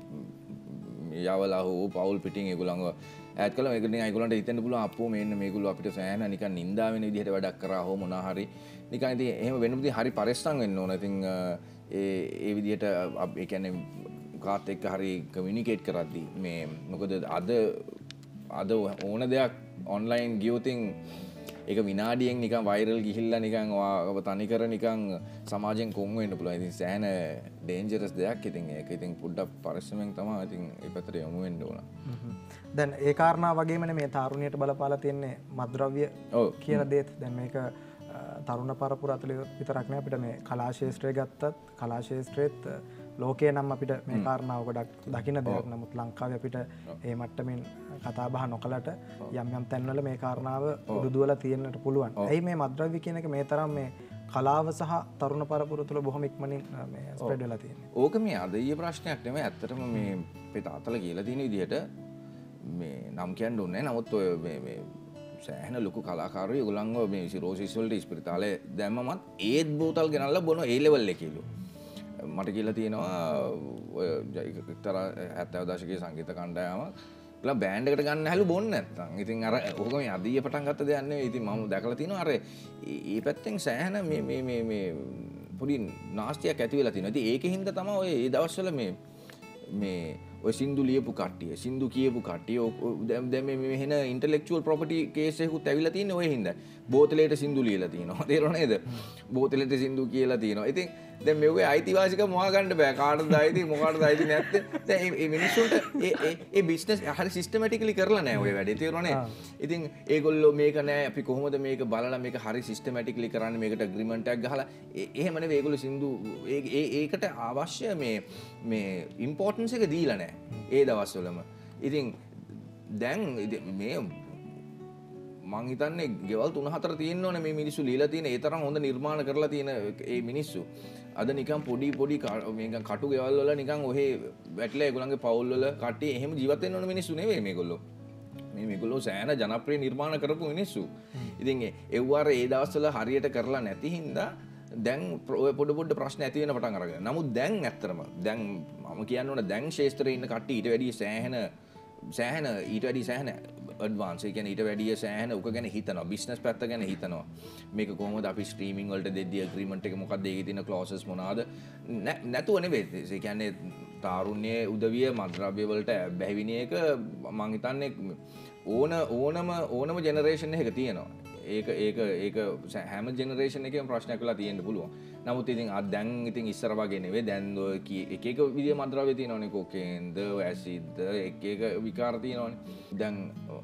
යවලා හෝ පවුල් පිටින් ඒගොල්ලන්ව ඈඩ් කළා. ඒක නිකන් ඒගොල්ලන්ට හිතෙන්න පුළුවන් අප්පෝ මේන්න මේගොල්ලෝ අපිට සෑහෙන නිකන් නින්දා වෙන විදිහට වැඩක් කරා හෝ මොනවා හරි නිකන් ඉතින් එහෙම වෙන්න ඉතින් හරි පරිස්සම් වෙන්න ඕන. ඉතින් ඒ ඒ විදිහට ඒ කියන්නේ කාත් එක්ක හරි කමියුනිකේට් කරද්දී මේ මොකද අද අද ඕන දෙයක් ඔන්ලයින් ගියොතින් ඒක විනාඩියෙන් නිකන් වයිරල් ගිහිල්ලා නිකන් ඔයාව තනිකර නිකන් සමාජයෙන් කොන් වෙන්න පුළුවන්. ඉතින් සෑහෙන ඩේන්ජරස් දෙයක්. ඉතින් ඒක ඉතින් පොඩ්ඩක් පරිස්සමෙන් තමයි ඉතින් ඒ පැත්තට යමු වෙන්න ඕන. දැන් ඒ කාරණා වගේමනේ මේ තරුණියට බලපාලා තියෙන්නේ මත්ද්‍රව්‍ය කියලා දේත්. දැන් මේක තරුණ පරපුර අතර විතරක් නෑ අපිට මේ කලා ශාස්ත්‍රය ගත්තත් කලා ශාස්ත්‍රයේත් ලෝකයේ නම් අපිට මේ කාරණාව ගොඩක් දකින්න දෙයක්. නමුත් ලංකාවේ අපිට ඒ මට්ටමින් කතා බහ නොකලට යම් යම් තැන්වල මේ කාරණාව උරුදුවලා තියෙන්නට පුළුවන්. ඇයි මේ මත්ද්‍රව්‍ය කියන එක මේ තරම් මේ කලාව සහ තරුණ පරපුර තුළ බොහොම ඉක්මනින් මේ ස්ප්‍රෙඩ් වෙලා තියෙන්නේ? ඕක මේ අද ඊයේ ප්‍රශ්නයක් නෙමෙයි. ඇත්තටම මේ අපේ තාත්තලා කියලා තියෙන විදිහට මේ නම් කියන්න ඕනේ නැහැ. නමුත් ඔය මේ මේ සෑහෙන ලොකු කලාකාරයෝ ඒගොල්ලන්ව මේ සිරෝසිස් වලට ඉස්පිරිතාලේ දැම්මමත් ඒත් බෝතල් ගෙනල්ලා බොන ඒ ලෙවල් එකේලු. මට කියලා තියෙනවා ඔය එක්තරා හැත්තෑ දශකයේ සංගීත කණ්ඩායමක් ලා බෑන්ඩ් එකට ගන්න හැලු බොන්න නැත්තම්. ඉතින් අර ඔක මේ අදිය පටන් ගත්ත දෙයක් නෙවෙයි. ඉතින් මම දැකලා තියෙනවා අර මේ පැත්තෙන් සෑහෙන මේ මේ මේ මේ පොඩි නාස්තියක් ඇති වෙලා තියෙනවා. ඉතින් ඒකෙන් හින්දා තමයි ඔය ඒ දවස්වල මේ මේ ඔය සින්දු ලියපු කට්ටිය සින්දු කියපු කට්ටිය දැන් දැන් මේ මෙහෙන ඉන්ටෙලෙක්චුවල් ප්‍රොපර්ටි කේස් එකකුත් ඇවිල්ලා තියෙන්නේ ඔය හින්දා. බෝතලේට සින්දු ලියලා තියෙනවා. තේරුණා නේද? බෝතලේට සින්දු කියලා තියෙනවා. ඉතින් දැන් මෙව්වේ අයිතිවාසිකම් මොහා ගන්න බෑ. කාටද අයිති මොකාටද අයිති නැත්තේ. දැන් මේ මිනිස්සුන්ට ඒ ඒ ඒ බිස්නස් හරි සිස්ටමැටිකලි කරලා නැහැ ඔය වැඩේ. තේරුණා නේද? ඉතින් ඒගොල්ලෝ මේක නෑ අපි කොහොමද මේක බලලා මේක හරි සිස්ටමැටිකලි කරන්නේ මේකට ඇග්‍රීමන්ට් එකක් ගහලා එහෙම නෙවෙයි ඒගොල්ලෝ සින්දු ඒ ඒකට අවශ්‍ය මේ මේ ඉම්පෝටන්ස් එක දීලා නැහැ. ඒ දවස්වලම. ඉතින් දැන් මේ මං හිතන්නේ ගෙවල් තුන හතර තියෙන්න ඕනේ මේ මිනිස්සු লীලා තියෙන ඒ තරම් හොඳ නිර්මාණ කරලා තියෙන ඒ මිනිස්සු. අද නිකන් පොඩි පොඩි මේකන් කටු ගෙවල් වල නිකන් ඔහෙ වැටිලා ඒගොල්ලන්ගේ පවුල් වල කට්ටිය එහෙම ජීවත් වෙන්න ඕන මිනිස්සු නෙවෙයි මේගොල්ලෝ. මේ මේගොල්ලෝ සෑහෙන ජනප්‍රිය නිර්මාණ කරපු මිනිස්සු. ඉතින් ඒව්වාර ඒ දවස්වල හරියට කරලා නැති හින්දා දැන් ඔය පොඩ පොඩ ප්‍රශ්න ඇති වෙන පටන් අරගෙන. නමුත් දැන් ඇත්තටම දැන් මම කියන්න ඕන දැන් ශාස්ත්‍රයේ ඉන්න කට්ටිය ඊට වැඩිය සෑහෙන සෑහෙන ඊට වැඩිය සෑහෙන ඇඩ්වාන්ස්. ඒ කියන්නේ ඊට වැඩිය සෑහෙන උක ගැන හිතනවා. බිස්නස් පැත්ත ගැන හිතනවා. මේක කොහොමද අපි ස්ට්‍රීමින් වලට දෙද්දී ඇග්‍රීමන්ට් එක මොකක්ද ඒකේ තියෙන ක්ලෝසස් මොනවාද නැතුව නෙවෙයි. ඒ කියන්නේ තාරුණ්‍යයේ උදවිය මත්ද්‍රව්‍ය වලට බැහැවින එක මම හිතන්නේ ඕන ඕනම ඕනම ජෙනරේෂන් එකක තියෙනවා. ඒක ඒක ඒක හැම ජෙනරේෂන් එකේම ප්‍රශ්නයක් වෙලා තියෙන්න පුළුවන්. නමුත් ඉතින් අද දැන් ඉතින් ඉස්සර වගේ නෙවෙයි. දැන් ඔය එක එක විදිහේ මත්ද්‍රව්‍ය තියෙනවනේ. කොකේන්ද, ඇසිඩ්ද, එක එක විකාර තියෙනවනේ. දැන්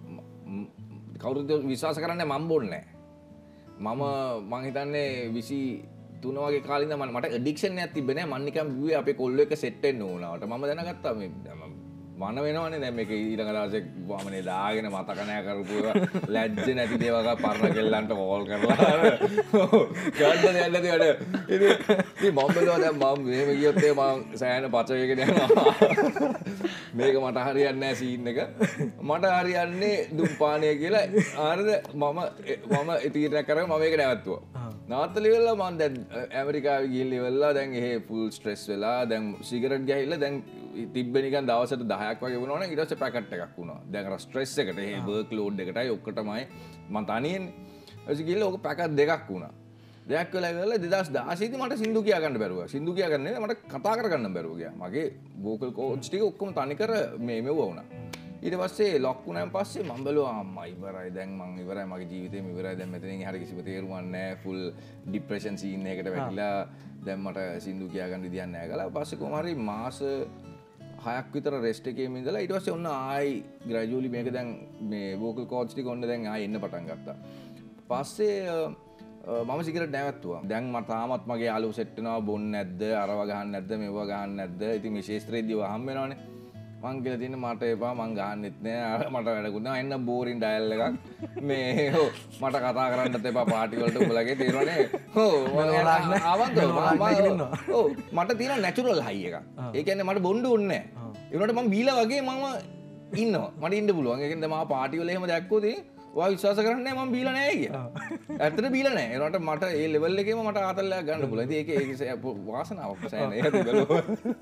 කවුරුද විශ්වාස කරන්නේ මම බොන්නේ නැහැ. මම මං හිතන්නේ විසි තුන වගේ කාලේ ඉඳන් මට ඇඩික්ෂන් එකක් තිබ්බේ නැහැ. මම නිකන් බිව්වේ අපේ කොල්ලෝ එක සෙට් වෙන්න ඕනවට. මම දැනගත්තා මේ මන වෙනවනේ දැන් මේක ඊළඟ දවසේ වමනේ දාගෙන මතක නැහැ කරපු ඒවා ලැජ්ජ නැති දේවල් පරණ කෙල්ලන්ට කෝල් කරලා ගන්න දෙයක් නැති වැඩ ඉතින් ඉතින් මම බැලුවා දැන් මම මෙහෙම ගියොත් ඒ මම සෑහෙන පච වේගෙන යනවා මේක මට හරියන්නේ නැහැ සීන් එක මට හරියන්නේ දුම්පානය කියලා ආරද මම මම තීරණය කරගෙන මම මේක නැවතුවා නවත්තලා ඉවරලා මම දැන් ඇමරිකාවේ ගිහිල්ලා ඉවරලා දැන් එහෙ ෆුල් ස්ට්‍රෙස් වෙලා දැන් සිගරට් ගහilla දැන් තිබ්බේ නිකන් දවසට දහයක් වගේ වුණානේ ඊට පස්සේ පැකට් එකක් වුණා. දැන් අර ස්ට්‍රෙස් එකට ඒ වර්ක් ලෝඩ් එකටයි ඔක්කොටමයි මම තනියෙන්නේ. ඊට ගිහලා ඔක පැකට් දෙකක් වුණා. දෙයක් වෙලා ඉවරලා දෙදාස් දාසය දී මට සින්දු කියා ගන්න බැරුවා. සින්දු කියා ගන්න නෙවෙයි මට කතා කරගන්න බැරුව ගියා. මගේ වෝකල් කෝඩ්ස් ටික ඔක්කොම තනි කර මේ මෙව්ව වුණා. ඊට පස්සේ ලොක් වුණාන් පස්සේ මම බැලුවා අම්මා ඉවරයි දැන් මං ඉවරයි මගේ ජීවිතේම ඉවරයි දැන් මෙතනින් එහාට කිසිම තේරුමක් නැහැ. ෆුල් ડિප්‍රෙෂන් සීන් එකකට වැටිලා දැන් මට සින්දු කියා ගන්න විදියක් නැහැ කියලා. පස්සේ කොහොම හරි මාස හයක් විතර රෙස්ට් එකේ ඉඳලා ඊට පස්සේ ඔන්න ආයි ග්‍රැජුවලි මේක දැන් මේ වෝකල් කෝඩ්ස් ටික ඔන්න දැන් ආයි එන්න පටන් ගත්තා. පස්සේ මම සිගරට් නැවැත්තුවා. දැන් මට තාමත් මගේ යාළුවෝ සෙට් වෙනවා බොන්නේ නැද්ද අරව ගහන්න නැද්ද මෙව ගහන්න නැද්ද. ඉතින් මේ ශේෂ්ත්‍රයේදී වහම් වෙනවනේ. මං කියලා තියෙන මට එපා මං ගහන්නෙත් නෑ මට වැඩකුත් නෑ එන්න බෝරින් ඩයල් එකක් මේ හෝ මට කතා කරන්නත් එපා පාටි වලට උඹලගේ තේරෙනවනේ හෝ මම ඔව් මට තියෙන නැචරල් හයි එකක් ඒ කියන්නේ මට බොණ්ඩු ඕනේ නෑ ඒ වුණාට මම බීලා වගේ මම ඉන්නවා මට ඉන්න පුළුවන් ඒ කියන්නේ මම පාටි වල එහෙම දැක්කොත් ඔයා විශ්වාස කරන්නේ නැහැ මම බීලා නැහැ කියලා. ඇත්තට බීලා නැහැ. ඒ වුණාට මට ඒ ලෙවල් එකේම මට ආතල්ලයක් ගන්න පුළුවන්. ඉතින් ඒක ඒක වාසනාවක් සෑහෙන. ඒක තිබලුවා.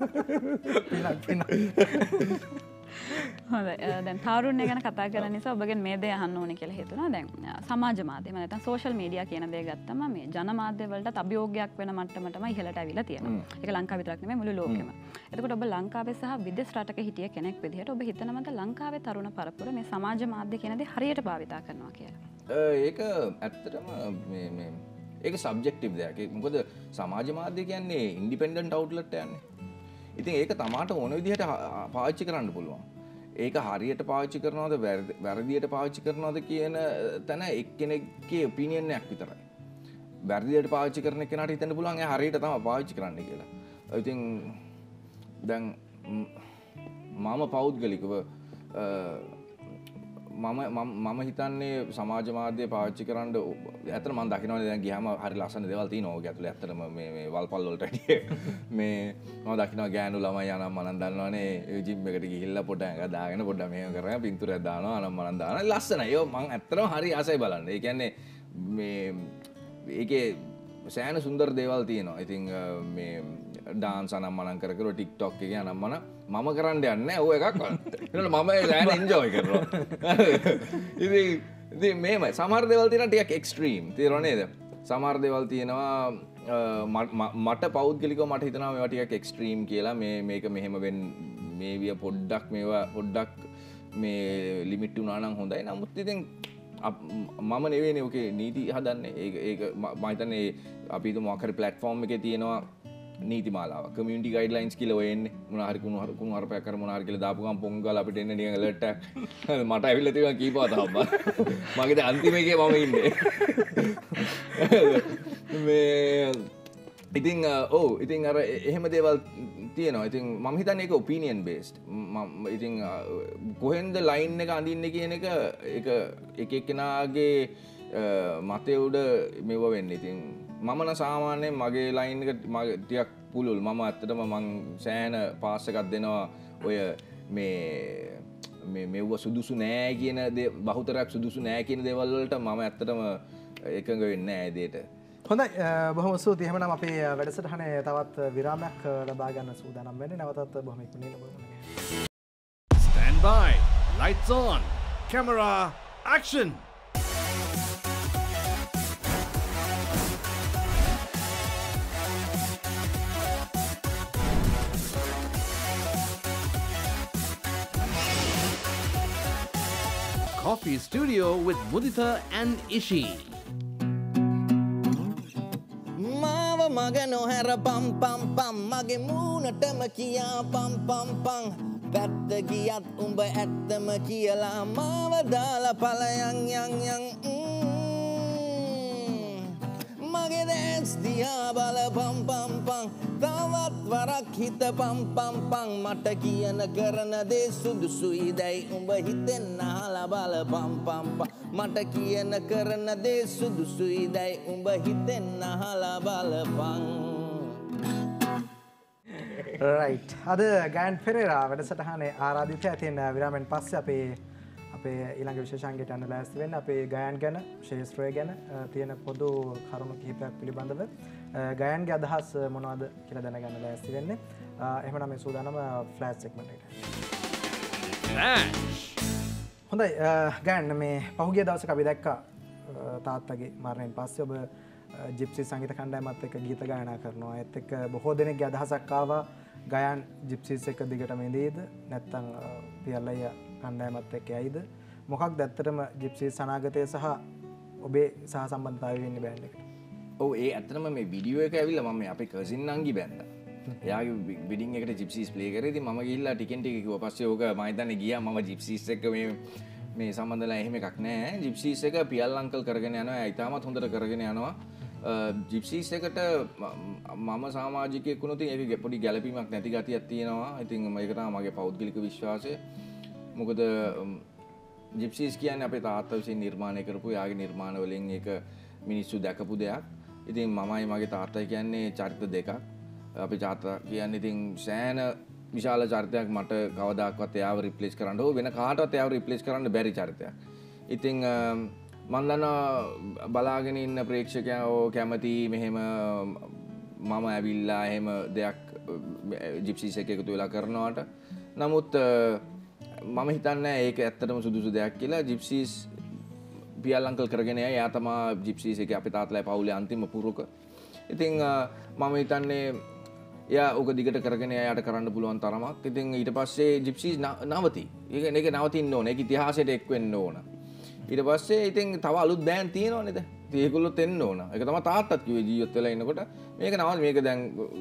හොඳයි. දැන් තාරුණ්‍ය ගැන කතා කරන නිසා ඔබගෙන් මේ දේ අහන්න ඕනේ කියලා හිතුණා. දැන් සමාජ මාධ්‍ය එහෙම නැත්නම් සෝෂල් මීඩියා කියන දේ ගත්තම මේ ජන මාධ්‍ය වලට අභියෝගයක් වෙන මට්ටමටම ඉහළට අවිලා තියෙනවා. ඒක ලංකාව විතරක් නෙමෙයි මුළු ලෝකෙම. එතකොට ඔබ ලංකාවේ සහ විදේශ රටක හිටිය කෙනෙක් විදිහට ඔබ හිතනවද ලංකාවේ තරුණ පරපුර මේ සමාජ මාධ්‍ය කියන දේ හරියට භාවිතා කරනවා කියලා? ඒක ඇත්තටම මේ මේ ඒක සබ්ජෙක්ටිව් දෙයක්. මොකද සමාජ මාධ්‍ය කියන්නේ ඉන්ඩිපෙන්ඩන්ට් අවුට්ලට් එකක්. ඉතින් ඒක තමාට ඕන විදිහට පාවිච්චි කරන්න පුළුවන්. ඒක හරියට පාවිච්චි කරනවද වැරදියට පාවිච්චි කරනවද කියන තැන එක්කෙනෙක්ගේ ඔපිනියන් එකක් විතරයි. වැරදියට පාවිච්චි කරන කෙනාට හිතන්න පුළුවන් එයා හරියට තමයි පාවිච්චි කරන්න කියලා. ඉතින් දැන් මම පෞද්ගලිකව මම මම හිතන්නේ සමාජ මාධ්‍ය පාවිච්චි කරන්න ඇත්තට මම දකිනවනේ දැන් ගියාම හරි ලස්සන දේවල් තියෙනවා ඔය ඇතුලේ ඇත්තටම මේ මේ වල්පල් වලට ඇටිය මේ මම දකිනවා ගෑනු ළමයි අනම් මනම් දන්නවනේ ජිම් එකට ගිහිල්ලා පොඩ ඇඟ දාගෙන පොඩ්ඩක් මෙහෙම කරගෙන පින්තූරයක් දානවා අනම් මනම් දානවා ලස්සනයි ඒක මම ඇත්තටම හරි ආසයි බලන්න. ඒ කියන්නේ මේ ඒකේ සෑහෙන සුන්දර දේවල් තියෙනවා. ඉතින් මේ ඩාන්ස් අනම් මනම් කර කර ටික්ටොක් එකේ අනම් මන මම කරන්න යන්නේ නැහැ ඔය එකක් වල. ඒනොට මම සෑහෙන එන්ජොයි කරනවා. ඉතින් ඉතින් මේමයි සමහර දේවල් තියෙනවා ටිකක් එක්ස්ට්‍රීම්. තේරෙනව නේද? සමහර දේවල් තියෙනවා මට පෞද්ගලිකව මට හිතෙනවා මේවා ටිකක් එක්ස්ට්‍රීම් කියලා මේ මේක මෙහෙම වෙන්න මේ විය පොඩ්ඩක් මේවා පොඩ්ඩක් මේ ලිමිට් වුණා නම් හොඳයි. නමුත් ඉතින් මම නෙවෙයිනේ ඔකේ නීති හදන්නේ. ඒක ඒක මම හිතන්නේ අපි හිතමු මොකක් හරි ප්ලැට්ෆෝම් එකේ තියෙනවා නීති මාලාව කමියුනිටි ගයිඩ්ලයින්ස් කියලා ඔය එන්නේ මොනවා හරි කුණු කුණු හරපයක් කර මොනවා හරි කියලා දාපු ගමන් පොන් ගාලා අපිට එන්නේ නිකන් ඇලර්ට් එකක් මට ඇවිල්ලා තියෙනවා කීපවත් අම්මා මගේ දැන් අන්තිම එකේ මම ඉන්නේ මේ ඉතින් ඔව් ඉතින් අර එහෙම දේවල් තියෙනවා. ඉතින් මම හිතන්නේ ඒක ඔපිනියන් බේස්ඩ්. මම ඉතින් කොහෙන්ද ලයින් එක අඳින්නේ කියන එක ඒක එක එක්කෙනාගේ මතය උඩ මෙව වෙන්නේ. ඉතින් මම නම් සාමාන්‍යයෙන් මගේ ලයින් එක මගේ ටිකක් පුළුල්. මම ඇත්තටම මං සෑහෙන පාස් එකක් දෙනවා ඔය මේ මේ මෙව සුදුසු නෑ කියන දේ බහුතරයක් සුදුසු නෑ කියන දේවල් වලට මම ඇත්තටම එකඟ වෙන්නේ නෑ ඒ දෙයට. හොඳයි බොහොම ස්තුතියි. එහෙමනම් අපේ වැඩසටහනේ තවත් විරාමයක් ලබා ගන්න සූදානම් වෙන්නේ. නැවතත් බොහොම ඉක්මනින් ලබමු. Stand by. Lights on. Camera action. Coffee Studio with Mudita and Ishi. මග නොහැර පම් පම් පම් මගේ මූණටම කියා පම් පම් පම් පැත්ත ගියත් උඹ ඇත්තම කියලා මාව දාලා පලයන් යන් යන් මගේ දැස් දිහා බල පම් පම් පම් තවත් වරක් හිත පම් පම් පම් මට කියන කරන දේ සුදුසුයි දැයි උඹ හිතෙන් අහලා බලපම් පම් පම් මට කියන කරන දේ සුදුසුයි දැයි උඹ හිතෙන් අහලා බලපන් රයිට් අද ගෑන් පෙරේරා වැඩසටහනේ ආරාධිතයා තියෙන විරාමෙන් පස්සේ අපේ අපේ ඊළඟ විශේෂාංගයට යන්න ලෑස්ති වෙන්න අපේ ගයන් ගැන ශේෂ්ත්‍රය ගැන තියෙන පොදු කරුණු කිහිපයක් පිළිබඳව ගයන්ගේ අදහස් මොනවද කියලා දැනගන්න ලෑස්ති වෙන්නේ. එහෙමනම් මේ සූදානම ෆ්ලෑෂ් සෙග්මන්ට් එකට. ෆ්ලෑෂ්. හොඳයි ගයන් මේ පහුගිය දවසක අපි දැක්කා තාත්තගේ මරණයෙන් පස්සේ ඔබ ජිප්සි සංගීත කණ්ඩායමත් එක්ක ගීත ගායනා කරනවා. ඒත් එක්ක බොහෝ දෙනෙක්ගේ අදහසක් ආවා ගයන් ජිප්සිස් එක්ක දිගටම ඉඳීද නැත්නම් පියල්ලయ్య කණ්ඩායමත් එක්ක යයිද මොකක්ද ඇත්තටම ජිප්සිස් අනාගතය සහ ඔබේ සහ සම්බන්ධතාවය වෙන්නේ බෑන්ඩ් එකට? ඔව් ඒ ඇත්තටම මේ වීඩියෝ එක ඇවිල්ලා මම අපේ කසින් නංගි බැන්දා. එයාගේ වෙඩින් එකට ජිප්සිස් ප්ලේ කරේ. ඉතින් මම ගිහිල්ලා ටිකෙන් ටික කිව්වා. පස්සේ ඕක මම හිතන්නේ ගියා මම ජිප්සිස් එක්ක මේ මේ සම්බන්ධලා එහෙම එකක් නැහැ. ජිප්සිස් එක පියල් අංකල් කරගෙන යනවා. එයා ඉතාමත් හොඳට කරගෙන යනවා. ජිප්සිස් එකට මම සමාජිකයෙක් වුණොත් ඒක පොඩි ගැළපීමක් නැති ගතියක් තියෙනවා. ඉතින් මේක තමයි මගේ පෞද්ගලික විශ්වාසය. මොකද ජිප්සිස් කියන්නේ අපේ තාත්තා විසින් නිර්මාණය කරපු යාගේ නිර්මාණ වලින් ඒක මිනිස්සු දැකපු දෙයක්. ඉතින් මමයි මගේ තාත්තයි කියන්නේ චරිත දෙකක්. අපේ තාත්තා කියන්නේ ඉතින් සෑහෙන විශාල චරිතයක් මට කවදාකවත් එයාව රිප්ලේස් කරන්න ඕ වෙන කාටවත් එයාව රිප්ලේස් කරන්න බැරි චරිතයක්. ඉතින් මම දන්නවා බලාගෙන ඉන්න ප්‍රේක්ෂකයෝ කැමති මෙහෙම මම ඇවිල්ලා එහෙම දෙයක් ජිප්සිස් එක එකතු වෙලා කරනවට. නමුත් මම හිතන්නේ ඒක ඇත්තටම සුදුසු දෙයක් කියලා. ජිප්සිස් පියල් අංකල් කරගෙන යයි. එයා තමයි ජිප්සිස් එකේ අපේ තාත්තලාගේ පවුලේ අන්තිම පුරුක. ඉතින් මම හිතන්නේ එයා ඕක දිගට කරගෙන එයාට කරන්න පුළුවන් තරමක්. ඉතින් ඊට පස්සේ ජිප්සිස් නවති. ඒක ඒක නවතින්න ඕන. ඒක ඉතිහාසයට එක් වෙන්න ඕන. ඊට පස්සේ ඉතින් තව අලුත් බෑන්ඩ් තියෙනවා නේද? ඉතින් ඒගොල්ලොත් එන්න ඕන. ඒක තමයි තාත්තත් කිව්වේ ජීවත් වෙලා ඉන්නකොට. මේක නවල් මේක දැන්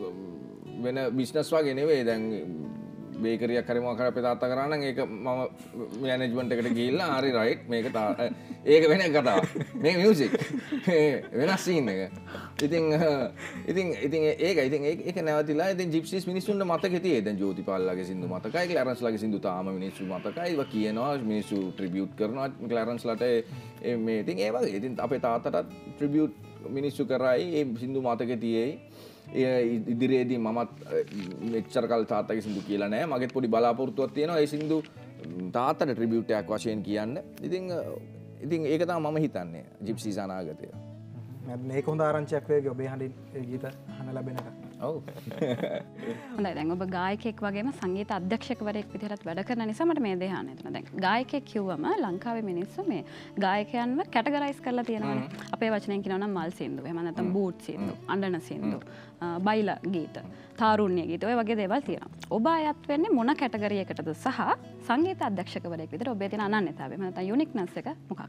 වෙන බිස්නස් වගේ නෙවෙයි. දැන් බේකරියක් හරි මොකක් හරි අපේ තාත්තා කරා නම් ඒක මම මැනේජ්මන්ට් එකට ගිහිල්ලා හරි රයිට් මේක ඒක වෙන කතාවක්. මේක මියුසික්. වෙනස් සීන් එක. ඉතින් ඉතින් ඉතින් ඒක ඉතින් ඒක නැවතිලා ඉතින් ජිප්සිස් මිනිස්සුන්ට මතකෙ තියෙයි. දැන් ජෝතිපාල්ලාගේ සින්දු මතකයි, ක්ලැරන්ස්ලාගේ සින්දු තාම මිනිස්සු මතකයි. ඒවා කියනවා මිනිස්සු ට්‍රිබියුට් කරනවා ක්ලැරන්ස්ලාට මේ ඉතින් ඒ වගේ. ඉතින් අපේ තාත්තටත් ට්‍රිබියුට් මිනිස්සු කරයි. ඒ සින්දු මතකෙ තියෙයි. ඉදිරියේදී මමත් මෙච්චර කල් තාත්තගේ සින්දු කියලා නෑ. මගෙත් පොඩි බලාපොරොත්තුවක් තියෙනවා ඒ සින්දු තාත්තට ට්‍රිබියුට් එකක් වශයෙන් කියන්න. ඉතින් ඉතින් ඒක තමයි මම හිතන්නේ ජිප්සිස් අනාගතය. මේක හොඳ ආරංචියක් වේවි ඔබේ හඬින් ඒ ගීත අහන්න ලැබෙනක. ඔව්. හොඳයි දැන් ඔබ ගායකයෙක් වගේම සංගීත අධ්‍යක්ෂකවරයෙක් විදිහට වැඩ කරන නිසා මට මේ දේ අහන්න හිතුණා. දැන් ගායකයෙක් කිව්වම ලංකාවේ මිනිස්සු මේ ගායකයන්ව කැටගරයිස් කරලා තියෙනවානේ. අපේ වචනයෙන් කියනවා නම් මල් සින්දු, එහෙම නැත්නම් බූට් සින්දු, අඬන සින්දු, බයිලා ගීත, තාරුණ්‍ය ගීත ඔය වගේ දේවල් තියෙනවා. ඔබ අයත් වෙන්නේ මොන කැටගරියකටද සහ සංගීත අධ්‍යක්ෂකවරයෙක් විදිහට ඔබේ තියෙන අනන්‍යතාවය, එහෙම නැත්නම් යුනික්නස් එක මොකක්ද?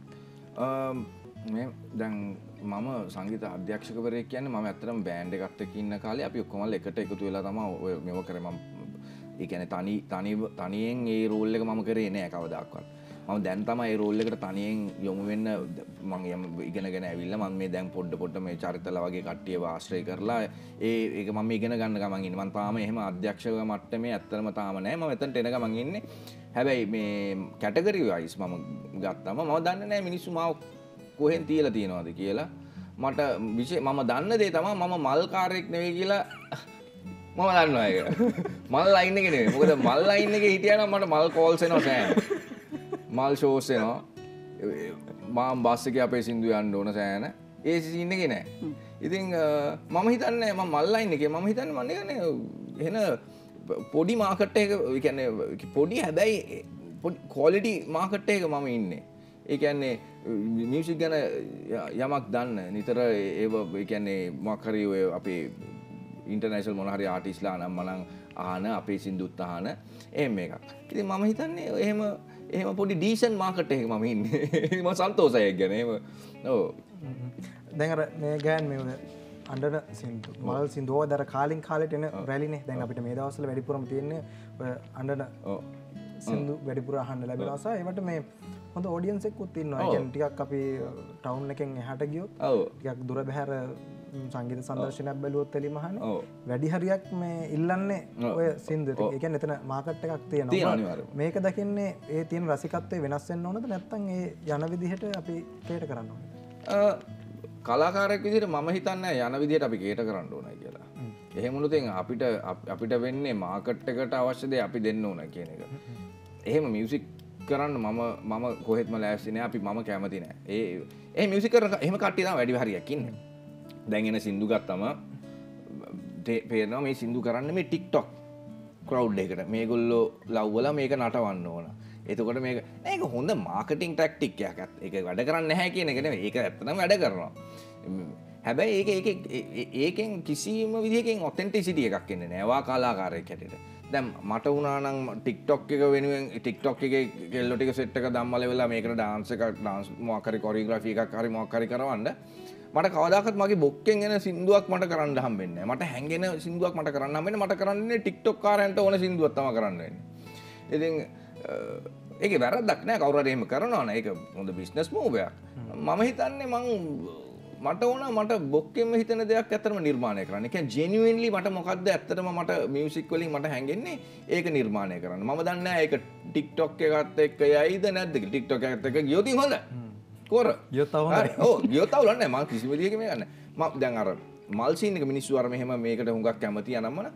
මේ දැන් මම සංගීත අධ්‍යක්ෂකවරයෙක් කියන්නේ මම ඇත්තටම බෑන්ඩ් එකත් එක්ක ඉන්න කාලේ අපි ඔක්කොම එකට එකතු වෙලා තමයි ඔය මේව කරේ. මම ඒ කියන්නේ තනි තනි තනියෙන් ඒ රෝල් එක මම කරේ නෑ කවදාකවත්. මම දැන් තමයි ඒ රෝල් එකට තනියෙන් යොමු වෙන්න මම ඉගෙනගෙන ඇවිල්ලා මම මේ දැන් පොඩ පොඩ මේ චරිතල වගේ කට්ටියව ආශ්‍රය කරලා ඒ ඒක මම ඉගෙන ගන්න ගමන් ඉන්නේ. මම තාම එහෙම අධ්‍යක්ෂක මට්ටමේ ඇත්තටම තාම නෑ. මම එතනට එන ගමන් ඉන්නේ. හැබැයි මේ කැටගරි වයිස් මම ගත්තාම මම දන්නේ නෑ මිනිස්සු මාව කොහෙන් තියලා තියනවද කියලා. මට විශේෂ මම දන්න දේ තමයි මම මල් කාර්යයක් නෙවෙයි කියලා මම දන්නවා ඒක. මල් ලයින් එකේ නෙවෙයි. මොකද මල් ලයින් එකේ හිටියා නම් මට මල් කෝල්ස් එනවා සෑහෙන. මල් ෂෝස් එනවා. මම බස් එකේ අපේ සින්දු යන්න ඕන සෑහෙන. ඒ සීන් එකේ නෑ. ඉතින් මම හිතන්නේ මම මල් ලයින් එකේ මම හිතන්නේ මම කියන්නේ එහෙන පොඩි මාකට් එකක ඒ කියන්නේ පොඩි හැබැයි පොඩි ක්වොලිටි මාකට් එකක මම ඉන්නේ. ඒ කියන්නේ මියුසික් ගැන යමක් දන්න නිතර ඒව ඒ කියන්නේ මොකක් හරි ඔය අපේ ඉන්ටර්නැෂනල් මොන හරි ආටිස්ලා නම් මනම් අහන අපේ සින්දුත් අහන එහෙම එකක්. ඉතින් මම හිතන්නේ එහෙම එහෙම පොඩි ඩීසන්ට් මාකට් එකක මම ඉන්නේ. මම සන්තෝෂයි ඒක ගැන. එහෙම ඔව්. දැන් අර මේ ගෑන් මේ අඬන සින්දු මල් සින්දුව දර කාලින් කාලෙට එන රැලිනේ. දැන් අපිට මේ දවස්වල වැඩිපුරම තියෙන්නේ ඔය අඬන සින්දු වැඩිපුර අහන්න ලැබෙනවා. සහ ඒවට මේ හොඳ ඔඩියන්ස් එකකුත් ඉන්නවා. ඒ කියන්නේ ටිකක් අපි ටවුන් එකෙන් එහාට ගියොත් ටිකක් දුර බැහැර සංගීත සංදර්ශනයක් බැලුවොත් එලි මහන්නේ ඔව්. වැඩි හරියක් මේ ඉල්ලන්නේ ඔය සින්දුවට. ඒ කියන්නේ එතන මාකට් එකක් තියෙනවා. මේක දකින්නේ ඒ තියෙන රසිකත්වය වෙනස් වෙන්න ඕනද නැත්නම් ඒ යන විදිහට අපි කේට කරන්න ඕනද? කලාකාරයෙක් විදිහට මම හිතන්නේ යන විදිහට අපි කේට කරන්න ඕනයි කියලා. එහෙම වුණොත් අපිට අපිට වෙන්නේ මාකට් එකට අවශ්‍ය දේ අපි දෙන්න ඕන කියන එක. එහෙම මියුසික් කරන්න මම මම කොහෙත්ම ලෑස්ති නෑ. අපි මම කැමති නෑ. ඒ ඒ මියුසික් කරන එහෙම කට්ටිය තමයි වැඩි හරියක් ඉන්නේ. දැන් එන සින්දු ගත්තම පේනවා මේ සින්දු කරන්නේ මේ TikTok crowd එකට. මේගොල්ලෝ ලව්වලා මේක නටවන්න ඕන. එතකොට මේක මේක හොඳ මාකටිං ටැක්ටික් එකක්. ඒක වැඩ කරන්නේ නැහැ කියන එක නෙවෙයි. ඒක ඇත්තටම වැඩ කරනවා. හැබැයි ඒක ඒක ඒකෙන් කිසිම විදිහකින් ඔතෙන්ටිසිටි එකක් එන්නේ නැහැ. වා කලාකාරයෙක් හැටියට. දැන් මට වුණා නම් TikTok එක වෙනුවෙන් TikTok එකේ කෙල්ලෝ ටික සෙට් එක දැම්මල වෙලා මේකට dance එකක් dance මොකක් හරි choreography එකක් හරි මොකක් හරි කරවන්න මට කවදාකවත් මගේ බොක්කෙන් එන සින්දුවක් මට කරන්න හම්බෙන්නේ නැහැ. මට හැංගෙන සින්දුවක් මට කරන්න හම්බෙන්නේ මට කරන්නේ TikTok කාරයන්ට ඕන සින්දුවක් තමයි කරන්න වෙන්නේ. ඉතින් ඒකේ වැරද්දක් නෑ කවුරු හරි එහෙම කරනවා නම් ඒක හොඳ බිස්නස් මූව් එකක්. මම හිතන්නේ මං මට ඕන මට බොක්කෙම හිතන දෙයක් ඇත්තටම නිර්මාණය කරන්න. ඒ කියන්නේ ජෙනුයින්ලි මට මොකද්ද ඇත්තටම මට මියුසික් වලින් මට හැංගෙන්නේ ඒක නිර්මාණය කරන්න. මම දන්නේ නැහැ ඒක TikTok එකත් එක්ක යයිද නැද්ද කියලා. TikTok එකත් එක්ක ගියොත් හොඳ. කොර. ගියොත් හොඳයි. ඔව් ගියොත් අවුල නැහැ. මම කිසිම විදිහක මේ ගන්න. මම දැන් අර මල් සීන් එක මිනිස්සු අර මෙහෙම මේකට හුඟක් කැමති අනම්මන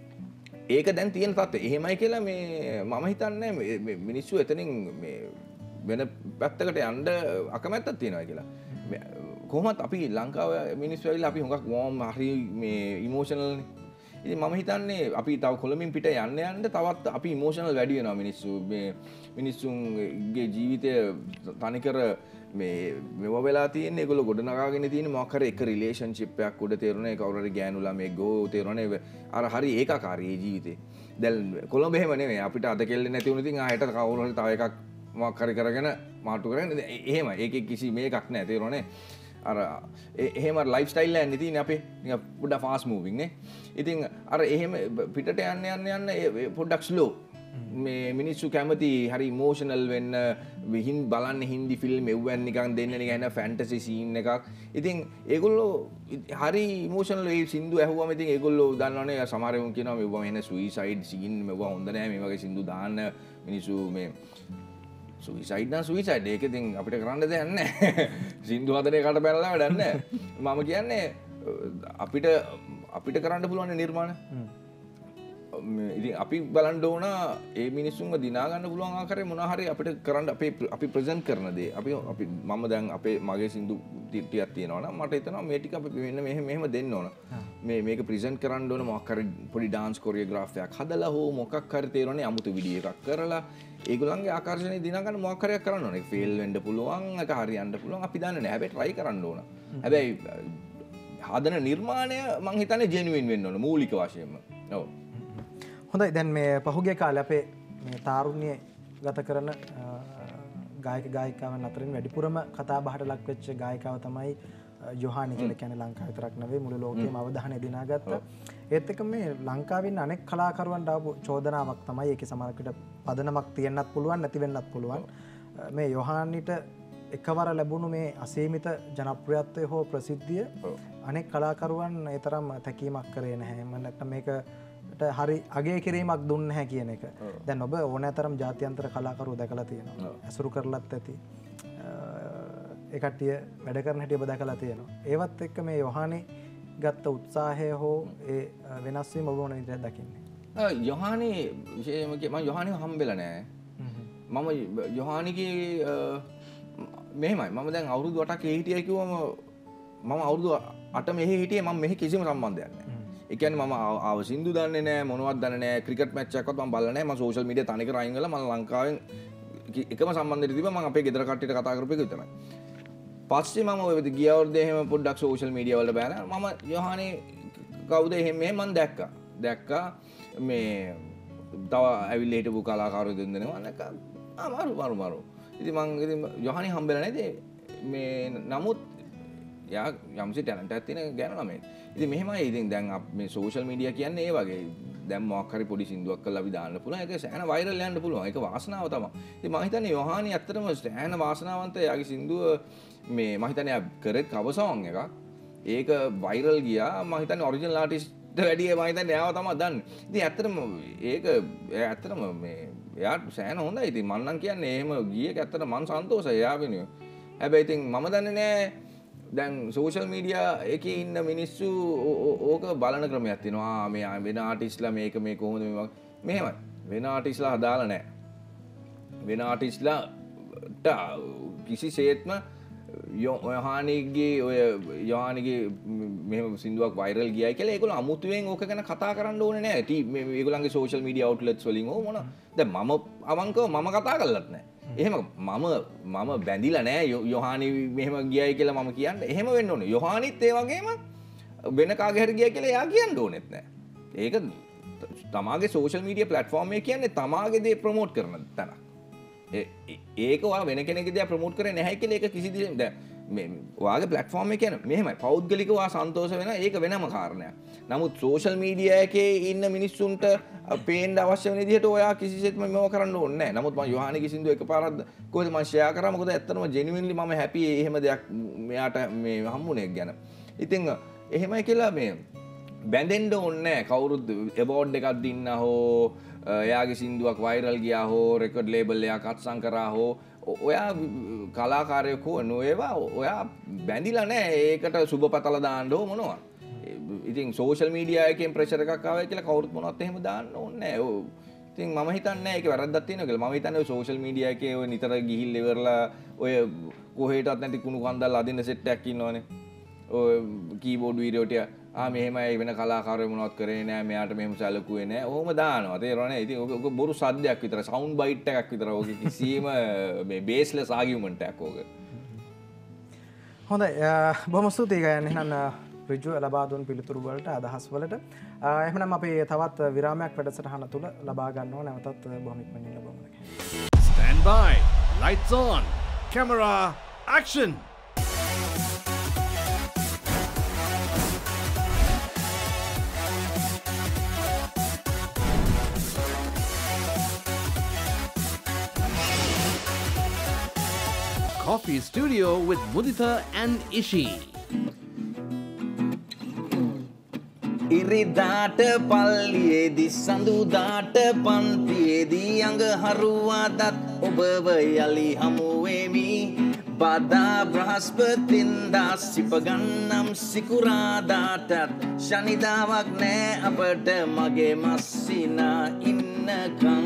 ඒක දැන් තියෙන තත්ත්වය. එහෙමයි කියලා මේ මම හිතන්නේ මේ මිනිස්සු එතනින් මේ වෙන පැත්තකට යන්න අකමැත්තක් තියෙනවා කියලා. කොහොමත් අපි ලංකාව මිනිස්සු ඇවිල්ලා අපි හුඟක් වෝම් හරි මේ ඉමෝෂනල් නේ. ඉතින් මම හිතන්නේ අපි තව කොළඹින් පිට යන්න යන්න තවත් අපි ඉමෝෂනල් වැඩි වෙනවා මිනිස්සු. මේ මිනිස්සුන්ගේ ජීවිතය තනිකර මේ මෙව වෙලා තියෙන්නේ ඒගොල්ලෝ ගොඩනගාගෙන තියෙන මොකක් හරි එක රිලේෂන්ෂිප් එකක් උඩ තේරුණේ කවුරු හරි ගෑනු ළමෙක් ගෝ තේරුණේ අර හරි ඒකාකාරී ජීවිතේ. දැන් කොළඹ එහෙම නෙමෙයි අපිට අද කෙල්ලේ නැති වුණ ඉතින් ආයෙත් කවුරු හරි තව එකක් මොකක් හරි කරගෙන මාට්ටු කරගෙන එහෙම ඒකේ කිසි මේකක් නැහැ තේරුණේ. අර එහෙම ලයිෆ් ස්ටයිල් එකක් නෙතිනේ අපේ නිකන් පොඩ්ඩක් ෆාස්ට් මූවින් නේ. ඉතින් අර එහෙම පිටට යන්න යන්න යන්න පොඩ්ඩක් ස්ලෝ. මේ මිනිස්සු කැමති හරි ඉමෝෂනල් වෙන්න විහින් බලන්න හින්දි ෆිල්ම් එව්වන් නිකන් දෙන්න නිකන් ෆැන්ටසි සීන් එකක්. ඉතින් ඒගොල්ලෝ හරි ඉමෝෂනල් ඒ සින්දු ඇහුවම ඉතින් ඒගොල්ලෝ දන්නවනේ සමහර වුන් කියනවා මෙව්වා එන සුයිසයිඩ් සීන් මෙව්වා හොඳ නෑ මේ වගේ සින්දු දාන්න මිනිස්සු මේ සුයිසයිඩ් නම් සුයිසයිඩ් ඒක ඉතින් අපිට කරන්න දෙයක් නැහැ. සින්දු හදන එකට බැලලා වැඩක් නැහැ. මම කියන්නේ අපිට අපිට කරන්න පුළුවන් නිර්මාණ. ඉතින් අපි බලන්න ඕන ඒ මිනිස්සුන්ව දිනා ගන්න පුළුවන් ආකාරයේ මොනවා හරි අපිට කරන්න අපේ අපි ප්‍රෙසන්ට් කරන දේ. අපි අපි මම දැන් අපේ මගේ සින්දු ටිකක් තියෙනවා නම් මට හිතෙනවා මේ ටික අපි මෙන්න මෙහෙම මෙහෙම දෙන්න ඕන. මේ මේක ප්‍රෙසන්ට් කරන්න ඕන මොකක් හරි පොඩි ඩාන්ස් කොරියෝග්‍රාෆි එකක් හදලා හෝ මොකක් හරි තේරෙන්නේ අමුතු වීඩියෝ එකක් කරලා ඒගොල්ලන්ගේ ආකර්ෂණය දිනා ගන්න මොකක් හරි කරන්න ඕන. ඒක ෆේල් වෙන්න පුළුවන්, ඒක හරියන්න පුළුවන්. අපි දන්නේ නැහැ. හැබැයි try කරන්න ඕන. හැබැයි හදන නිර්මාණය මං හිතන්නේ ජෙනුයින් වෙන්න ඕන මූලික වශයෙන්ම. ඔව්. හොඳයි දැන් මේ පහුගිය කාලේ අපේ මේ තාරුණ්‍ය ගත කරන ගායක ගායිකාවන් අතරින් වැඩිපුරම කතා බහට ලක් වෙච්ච ගායිකාව තමයි යොහානි කියලා කියන්නේ ලංකාව විතරක් නෙවෙයි මුළු ලෝකෙම අවධානය දිනාගත්තා. ඒත් එක්ක මේ ලංකාවේ ඉන්න අනෙක් කලාකරුවන්ට ආපු චෝදනාවක් තමයි ඒකේ සමහරකට පදනමක් තියෙන්නත් පුළුවන් නැති වෙන්නත් පුළුවන්. මේ යොහානිට එකවර ලැබුණු මේ අසීමිත ජනප්‍රියත්වය හෝ ප්‍රසිද්ධිය අනෙක් කලාකරුවන් ඒ තරම් තැකීමක් කරේ නැහැ. මම නැත්නම් මේක හරි අගය කිරීමක් දුන්නේ නැහැ කියන එක. දැන් ඔබ ඕනෑතරම් ජාත්‍යන්තර කලාකරුවෝ දැකලා තියෙනවා. ඇසුරු කරලත් ඇති. ඒ කට්ටිය වැඩ කරන හැටි ඔබ දැකලා තියෙනවා. ඒවත් එක්ක මේ යොහානි ගත්ත උත්සාහය හෝ ඒ වෙනස් වීම ඔබ මොන විදිහට දකින්නේ? යොහානි විශේෂයෙන්ම මම යොහානිව හම්බෙලා නැහැ. මම යොහානිගේ මෙහෙමයි මම දැන් අවුරුදු අටක් ඒ හිටියයි කිව්වම මම අවුරුදු අට මෙහි හිටියේ මම මෙහි කිසිම සම්බන්ධයක් නැහැ. ඒ කියන්නේ මම ආව සින්දු දන්නේ නැහැ මොනවත් දන්නේ නැහැ ක්‍රිකට් මැච් එකක්වත් මම බලලා නැහැ. මම සෝෂල් මීඩියා තනිකර අයින් කරලා මම ලංකාවෙන් එකම සම්බන්ධයක් තිබ්බා මම අපේ ගෙදර කට්ටියට කතා කරපු එක විතරයි. පස්සේ මම ඔය ගිය අවුරුද්දේ එහෙම පොඩ්ඩක් සෝෂල් මීඩියා වල බෑලා මම යොහානි කවුද එහෙම මෙහෙම මම දැක්කා. දැක්කා මේ තව ඇවිල්ලා හිටපු කලාකාරයෝ දෙන්න දෙනවා නැක අමාරු මාරු මාරු. ඉතින් මං ඉතින් යොහානි හම්බෙලා නැති මේ නමුත් යා යම්සි ටැලන්ට් එකක් තියෙන ගෑනු ළමයි. ඉතින් මෙහෙමයි ඉතින් දැන් මේ සෝෂල් මීඩියා කියන්නේ ඒ වගේ. දැන් මොකක් හරි පොඩි සින්දුවක් කරලා අපි දාන්න පුළුවන්. ඒක සෑහෙන වෛරල් යන්න පුළුවන්. ඒක වාසනාව තමයි. ඉතින් මම හිතන්නේ යොහානි ඇත්තටම සෑහෙන වාසනාවන්ත. එයාගේ සින්දුව මේ මම හිතන්නේ එයා කරේ කවර් සෝං එකක්. ඒක වයිරල් ගියා මම හිතන්නේ ඔරිජිනල් ආටිස්ට් වැඩිය මම හිතන්නේ එයාව තමයි දන්නේ. ඉතින් ඇත්තටම ඒක ඇත්තටම මේ එයාට සෑහෙන හොඳයි. ඉතින් මම නම් කියන්නේ එහෙම ගියේක ඇත්තට මම සන්තෝෂයි එයා වෙනුවෙන්. හැබැයි ඉතින් මම දන්නේ නෑ දැන් සෝෂල් මීඩියා එකේ ඉන්න මිනිස්සු ඕක බලන ක්‍රමයක් තියෙනවා. ආ මේ වෙන ආටිස්ට්ලා මේක මේ කොහොමද මේ මෙහෙමයි. වෙන ආටිස්ට්ලා හදාලා නෑ. වෙන ආටිස්ට්ලාට කිසිසේත්ම යොහානිගේ ඔය යොහානිගේ මෙහෙම සින්දුවක් වයිරල් ගියයි කියලා ඒගොල්ලෝ අමුතුවෙන් ඕක ගැන කතා කරන්න ඕනේ නෑ. ටී මේගොල්ලන්ගේ සෝෂල් මීඩියා අවුට්ලට්ස් වලින් ඕ මොන. දැන් මම අවංකව මම කතා කරලත් නෑ. එහෙම මම මම බැඳිලා නෑ යොහානි මෙහෙම ගියයි කියලා මම කියන්නේ. එහෙම වෙන්න ඕනේ. යොහානිත් ඒ වගේම වෙන කාගේ හරි ගියයි කියලා එයා කියන්න ඕනෙත් නෑ. ඒක තමාගේ සෝෂල් මීඩියා ප්ලැට්ෆෝම් එක කියන්නේ තමාගේ දේ ප්‍රොමෝට් කරන තැනක්. ඒක ඔයා වෙන කෙනෙක්ගේ දේ ප්‍රොමෝට් කරන්නේ නැහැ කියලා ඒක කිසි දෙයක් දැන් මේ ඔයාගේ ප්ලැට්ෆෝම් එක කියන්නේ මෙහෙමයි පෞද්ගලිකව ඔයා සන්තෝෂ වෙනවා ඒක වෙනම කාරණයක්. නමුත් සෝෂල් මීඩියා එකේ ඉන්න මිනිස්සුන්ට පේන්න අවශ්‍ය වෙන විදිහට ඔයා කිසිසේත්ම මේව කරන්න ඕනේ නැහැ. නමුත් මම යොහානිගේ සින්දුව එකපාරක් කොහොමද මම ෂෙයා කරා මොකද ඇත්තටම ජෙනුවින්ලි මම හැපි එහෙම දෙයක් මෙයාට මේ හම්බුනේ ගැන. ඉතින් එහෙමයි කියලා මේ බැඳෙන්න ඕනේ නැහැ. කවුරුත් අවෝඩ් එකක් දින්න හෝ එයාගේ සින්දුවක් වයිරල් ගියා හෝ රෙකෝඩ් ලේබල් එකක් අත්සන් කරා හෝ ඔයා කලාකාරයෙක් හෝ නොවේවා ඔයා බැඳිලා නැහැ ඒකට සුබපතල දාන්න හෝ මොනවා. ඉතින් සෝෂල් මීඩියා එකෙන් ප්‍රෙෂර් එකක් ආවයි කියලා කවුරුත් මොනවත් එහෙම දාන්න ඕනේ නැහැ. ඔව්. ඉතින් මම හිතන්නේ ඒකේ වැරද්දක් තියෙනවා කියලා. මම හිතන්නේ ඔය සෝෂල් මීඩියා එකේ ඔය නිතර ගිහිල් ඉවරලා ඔය කොහෙටවත් නැති කුණු කන්දල් අදින්න සෙට් එකක් ඉන්නවනේ. ඔය කීබෝඩ් වීඩියෝ ටික ආ මෙහෙමයි වෙන කලාකාරයෝ මොනවත් කරේ නෑ මෙයාට මෙහෙම සැලකුවේ නෑ. ඔහොම දානවා. තේරෙනවනේ. ඉතින් ඔක ඔක බොරු සද්දයක් විතර සවුන්ඩ් බයිට් එකක් විතර. ඔක කිසිම මේ බේස්ලස් ආගියුමන්ට් එකක් ඔක. හොඳයි. බොහොම ස්තුතියි ගයන්. එහෙනම් ඍජුව ලබා දුන් පිළිතුරු වලට අදහස් වලට. එහෙනම් අපි තවත් විරාමයක් වැඩසටහන තුල ලබා ගන්නවා. නැවතත් බොහොම ඉක්මනින් ලබමු. Stand by. Lights on. Camera action. Coffee Studio with Mudita and Ishi. ඉරිදාට පල්ලියේදී සඳුදාට පන්තියේදී අඟ හරුවාදත් ඔබව යලි හමුවෙමි. බදා බ්‍රහස්පතින්දා සිපගන්නම් සිකුරාදාටත් ශනිදාවක් නෑ අපට මගේ මස්සිනා ඉන්නකම්.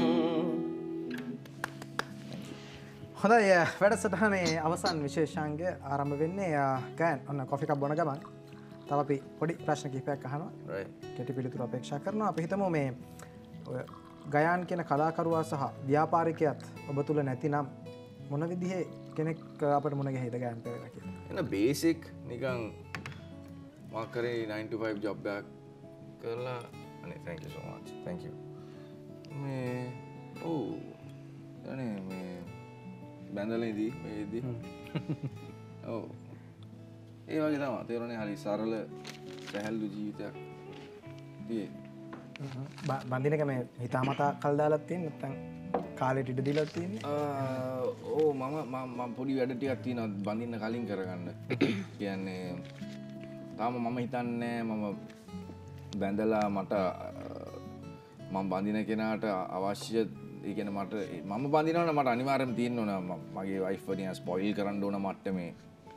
හොඳයි වැඩසටහනේ අවසන් විශේෂාංගය ආරම්භ වෙන්නේ ගයන් ඔන්න කොෆි එකක් බොන ගමන් තව අපි පොඩි ප්‍රශ්න කිහිපයක් අහනවා. right. කෙටි පිළිතුරු අපේක්ෂා කරනවා. අපි හිතමු මේ ඔය ගයාන් කියන කලාකරුවා සහ ව්‍යාපාරිකයාත් ඔබ තුල නැතිනම් මොන විදිහේ කෙනෙක් අපිට මොන ගෙහිද ගයන් පෙරේරා කියලා. එන බේසික් නිකන් මා කරේ nine to five ජොබ් එකක් කරලා අනේ thank you so much. thank you. මේ ඔව් අනේ මේ බැඳලේදී මේදී ඔව් ඒ වගේ තමයි තේරුණේ හරි සරල සැහැල්ලු ජීවිතයක් තියේ බඳිනක මේ හිතාමතා කල් දාලා තියෙන නැත්නම් කාලෙට ඉඩ දීලා තියෙන්නේ ඕ මම මම පොඩි වැඩ ටිකක් තියෙනවා බඳින්න කලින් කරගන්න කියන්නේ තාම මම හිතන්නේ මම බැඳලා මට මම බඳින කෙනාට අවශ්‍ය ඒ කියන්නේ මට මම බඳිනවනේ මට අනිවාර්යයෙන්ම තියෙන්න ඕන මගේ වයිෆ් වනියා ස්පොයිල් කරන්න ඕන මට්ටමේ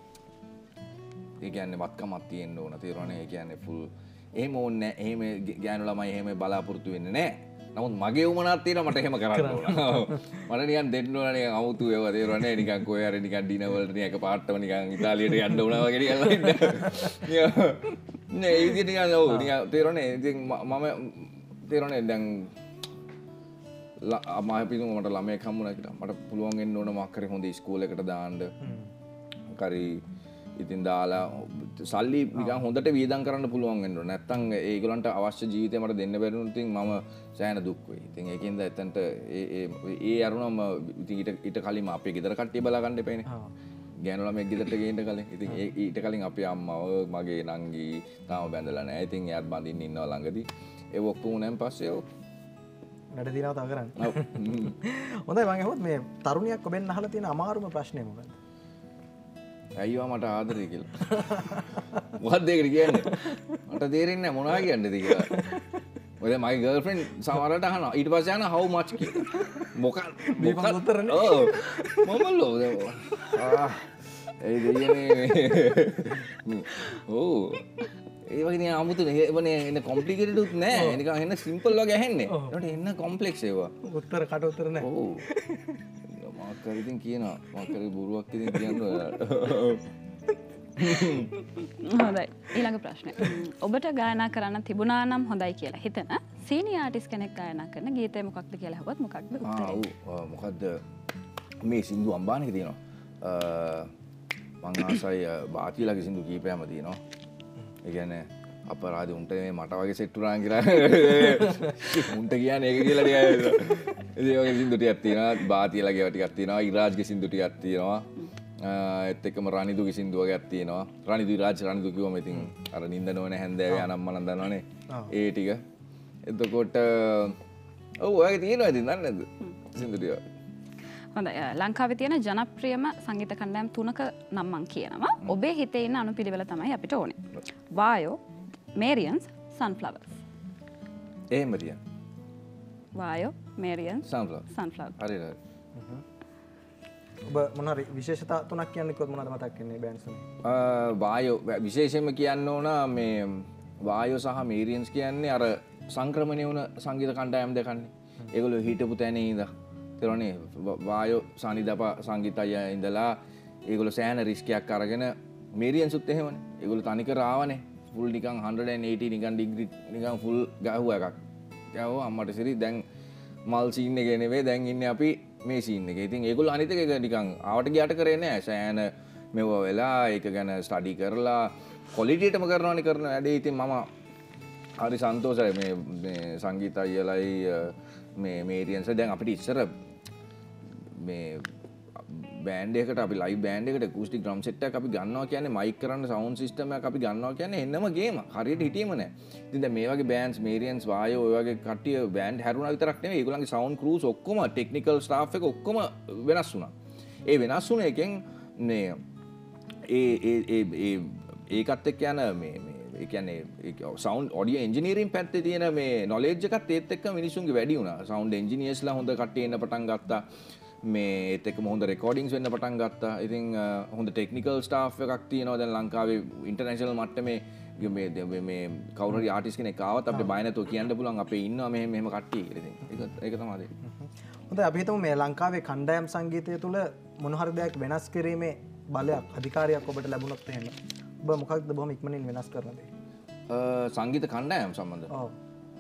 ඒ කියන්නේ වත්කමක් තියෙන්න ඕන තේරුණානේ ඒ කියන්නේ ෆුල් එහෙම ඕනේ නැහැ එහෙම ගෑනු ළමයි එහෙම බලාපොරොත්තු වෙන්නේ නැහැ නමුත් මගේ උමනාවක් තියෙනවා මට එහෙම කරන්න ඕන මට නිකන් දෙන්න ඕන නිකන් අවුතු ඒවා තේරුණානේ නිකන් කොහේ හරි නිකන් ඩිනර් වලට නිකන් එකපාරටම නිකන් ඉතාලියට යන්න ඕන වගේ නිකන් ඉන්න නේ ඒ විදිහට නිකන් ඔව් නිකන් තේරුණානේ ඉතින් මම තේරුණානේ දැන් මම හිතුවා මට ළමයෙක් හම්බුණා කියලා මට පුළුවන් වෙන්න ඕන මොකක් හරි හොඳ ස්කූල් එකකට දාන්න කරි ඉතින් දාලා සල්ලි නිකන් හොඳට වියදම් කරන්න පුළුවන් වෙන්න ඕන නැත්තම් ඒගොල්ලන්ට අවශ්‍ය ජීවිතය මට දෙන්න බැරි වුණොත් ඉතින් මම සෑහෙන දුක් වෙයි. ඉතින් ඒකෙන්ද එතනට ඒ ඒ ඒ අරුණම ඉතින් ඊට ඊට කලින් අපේ ගෙදර කට්ටිය බලා ගන්න එපෑනේ. ගෑනු ළමයෙක් ගෙදරට ගේන්න කලින් ඉතින් ඒ ඊට කලින් අපේ අම්මව මගේ නංගි තාම බැඳලා නැහැ. ඉතින් එයාත් බඳින්න ඉන්නවා ළඟදී. ඒ ඔක්කොම උනන් පස්සේ වැඩ දිනව තව කරන්න. හොඳයි මම අහුවත් මේ තරුණියක් ඔබෙන් අහලා තියෙන අමාරුම ප්‍රශ්නේ මොකක්ද? අයියෝ මට ආදරේ කියලා. මොකක්ද ඒකට කියන්නේ? මට තේරෙන්නේ නැහැ මොනවා කියන්නේද කියලා. ඔය මගේ ගර්ල්ෆ්‍රෙන්ඩ් සමහරවිට අහනවා ඊට පස්සේ අහනවා how much කියලා. මොකක් මොකක් උත්තරනේ. ඔව්. මොමල්ලෝ ආ ඒ දෙයනේ. ඔව්. ඒ වගේ නේ 아무තුනේ ඒවනේ එන්න කොම්ප්ලිකේටඩ් උත් නෑ. නිකන් එන්න සිම්පල් වගේ ඇහෙන්නේ. ඒකට එන්න කොම්ප්ලෙක්ස් ඒවා. උත්තර කට උත්තර නෑ. ඔව්. මාක් කර ඉතින් කියනවා. මාක් කරේ බොරුවක් ඉතින් කියනවා. හොඳයි ඊළඟ ප්‍රශ්නය. ඔබට ගායනා කරන්න තිබුණා නම් හොඳයි කියලා හිතන සීනියර් ආටිස්ට් කෙනෙක් ගායනා කරන ගීතය මොකක්ද කියලා අහුවත් මොකක්ද උත්තරේ? ආ ඔව් මොකද්ද මේ සින්දු අම්බානේක තියෙනවා. මං ආසයි බාතිලගේ සින්දු කීපයක්ම තියෙනවා. ඒ කියන්නේ අපරාධ උන්ට මේ මට වගේ සෙට් උනාන් කියලා උන්ට කියන්නේ ඒක කියලා ටිකක් ඉතින් ඔය සින්දු ටිකක් තියෙනවා. බාතිලගේ ඒවා ටිකක් තියෙනවා. ඉරාජ්ගේ සින්දු ටිකක් තියෙනවා. ඒත් එක්කම රනිදුගේ සින්දු වගේක් තියෙනවා. රනිදු ඉරාජ් රනිදු කිව්වම ඉතින් අර නිින්ද නොවන හැන්දෑවේ අනම්මනම් දන්නවනේ. ඒ ටික. එතකොට ඔව් ඔයගේ තියෙනවා ඉතින් දන්නේ නැද්ද? සින්දු ටික. හොඳයි ලංකාවේ තියෙන ජනප්‍රියම සංගීත කණ්ඩායම් තුනක නම් මං කියනවා. ඔබේ හිතේ ඉන්න අනුපිළිවෙල තමයි අපිට ඕනේ. වායෝ, මේරියන්ස්, සන්ෆ්ලවර්ස්. එහෙම තියන්න. වායෝ, මේරියන්ස්, සන්ෆ්ලවර්ස්. සන්ෆ්ලවර්ස්. හරිද? ඔබ මොන හරි විශේෂතා තුනක් කියන්න කිව්වොත් මොනවද මතක් වෙන්නේ බෑන්ඩ්ස් වලින්? වායෝ විශේෂයෙන්ම කියන්න ඕන මේ වායෝ සහ මේරියන්ස් කියන්නේ අර සංක්‍රමණය වුණ සංගීත කණ්ඩායම් දෙකන්නේ. ඒගොල්ලෝ හිටපු තැනේ ඉඳලා තේරෙන්නේ වායෝ සානිදප සංගීතය ඉඳලා ඒගොල්ලෝ සෑහෙන රිස්කයක් අරගෙන මේරියන්ස්ුත් එහෙමනේ. ඒගොල්ලෝ තනිකර ආවනේ. ෆුල් නිකන් one eighty නිකන් ඩිග්‍රී නිකන් ෆුල් ගහුවා එකක්. ගහුවා අම්මට සිරි දැන් මල් සීන් එකේ නෙවෙයි දැන් ඉන්නේ අපි මේ සීන් එකේ. ඉතින් ඒගොල්ලෝ අනිත් එක නිකන් ආවට ගියාට කරේ නෑ. සෑහෙන මෙව වෙලා ඒක ගැන ස්ටඩි කරලා ක්වොලිටියටම කරනවනේ කරන වැඩේ. ඉතින් මම හරි සන්තෝෂයි මේ මේ සංගීත අයියලයි මේ මේරියන්ස් දැන් අපිට ඉස්සර මේ බෑන්ඩ් එකකට අපි ලයිව් බෑන්ඩ් එකට ඇකුස්ටික් ඩ්‍රම් සෙට් එකක් අපි ගන්නවා කියන්නේ මයික් කරන්න සවුන්ඩ් සිස්ටම් එකක් අපි ගන්නවා කියන්නේ එන්නම ගේම. හරියට හිටියේම නෑ. ඉතින් දැන් මේ වගේ බෑන්ඩ්ස් මේරියන්ස් වායෝ ඔය වගේ කට්ටිය බෑන්ඩ් හැරුණා විතරක් නෙවෙයි ඒගොල්ලන්ගේ සවුන්ඩ් ක්‍රූස් ඔක්කොම ටෙක්නිකල් ස්ටාෆ් එක ඔක්කොම වෙනස් වුණා. ඒ වෙනස් වුණ එකෙන් මේ ඒ ඒ ඒ ඒ ඒකත් එක්ක යන මේ මේ ඒ කියන්නේ සවුන්ඩ් ඔඩියෝ එන්ජිනියරින් පැත්තේ තියෙන මේ නොලෙජ් එකත් ඒත් එක්ක මිනිස්සුන්ගේ වැඩි වුණා. සවුන්ඩ් එන්ජිනියර්ස්ලා හොඳ කට්ටිය එන්න පටන් ගත්තා. මේ ඒත් එක්කම හොඳ රෙකෝඩින්ග්ස් වෙන්න පටන් ගත්තා. ඉතින් හොඳ ටෙක්නිකල් ස්ටාෆ් එකක් තියෙනවා දැන් ලංකාවේ ඉන්ටර්නැෂනල් මට්ටමේ මේ මේ කවුරු හරි ආටිස්ට් කෙනෙක් ආවත් අපිට බය නැතුව කියන්න පුළුවන් අපේ ඉන්නවා මෙහෙම මෙහෙම කට්ටිය කියලා. ඉතින් ඒක ඒක තමයි දෙන්නේ. හොඳයි අපි හිතමු මේ ලංකාවේ කණ්ඩායම් සංගීතය තුළ මොන හරි දෙයක් වෙනස් කිරීමේ බලයක් අධිකාරියක් ඔබට ලැබුණොත් එහෙම ඔබ මොකක්ද බොහොම ඉක්මනින් වෙනස් කරන දේ? සංගීත කණ්ඩායම් සම්බන්ධව. ඔව්.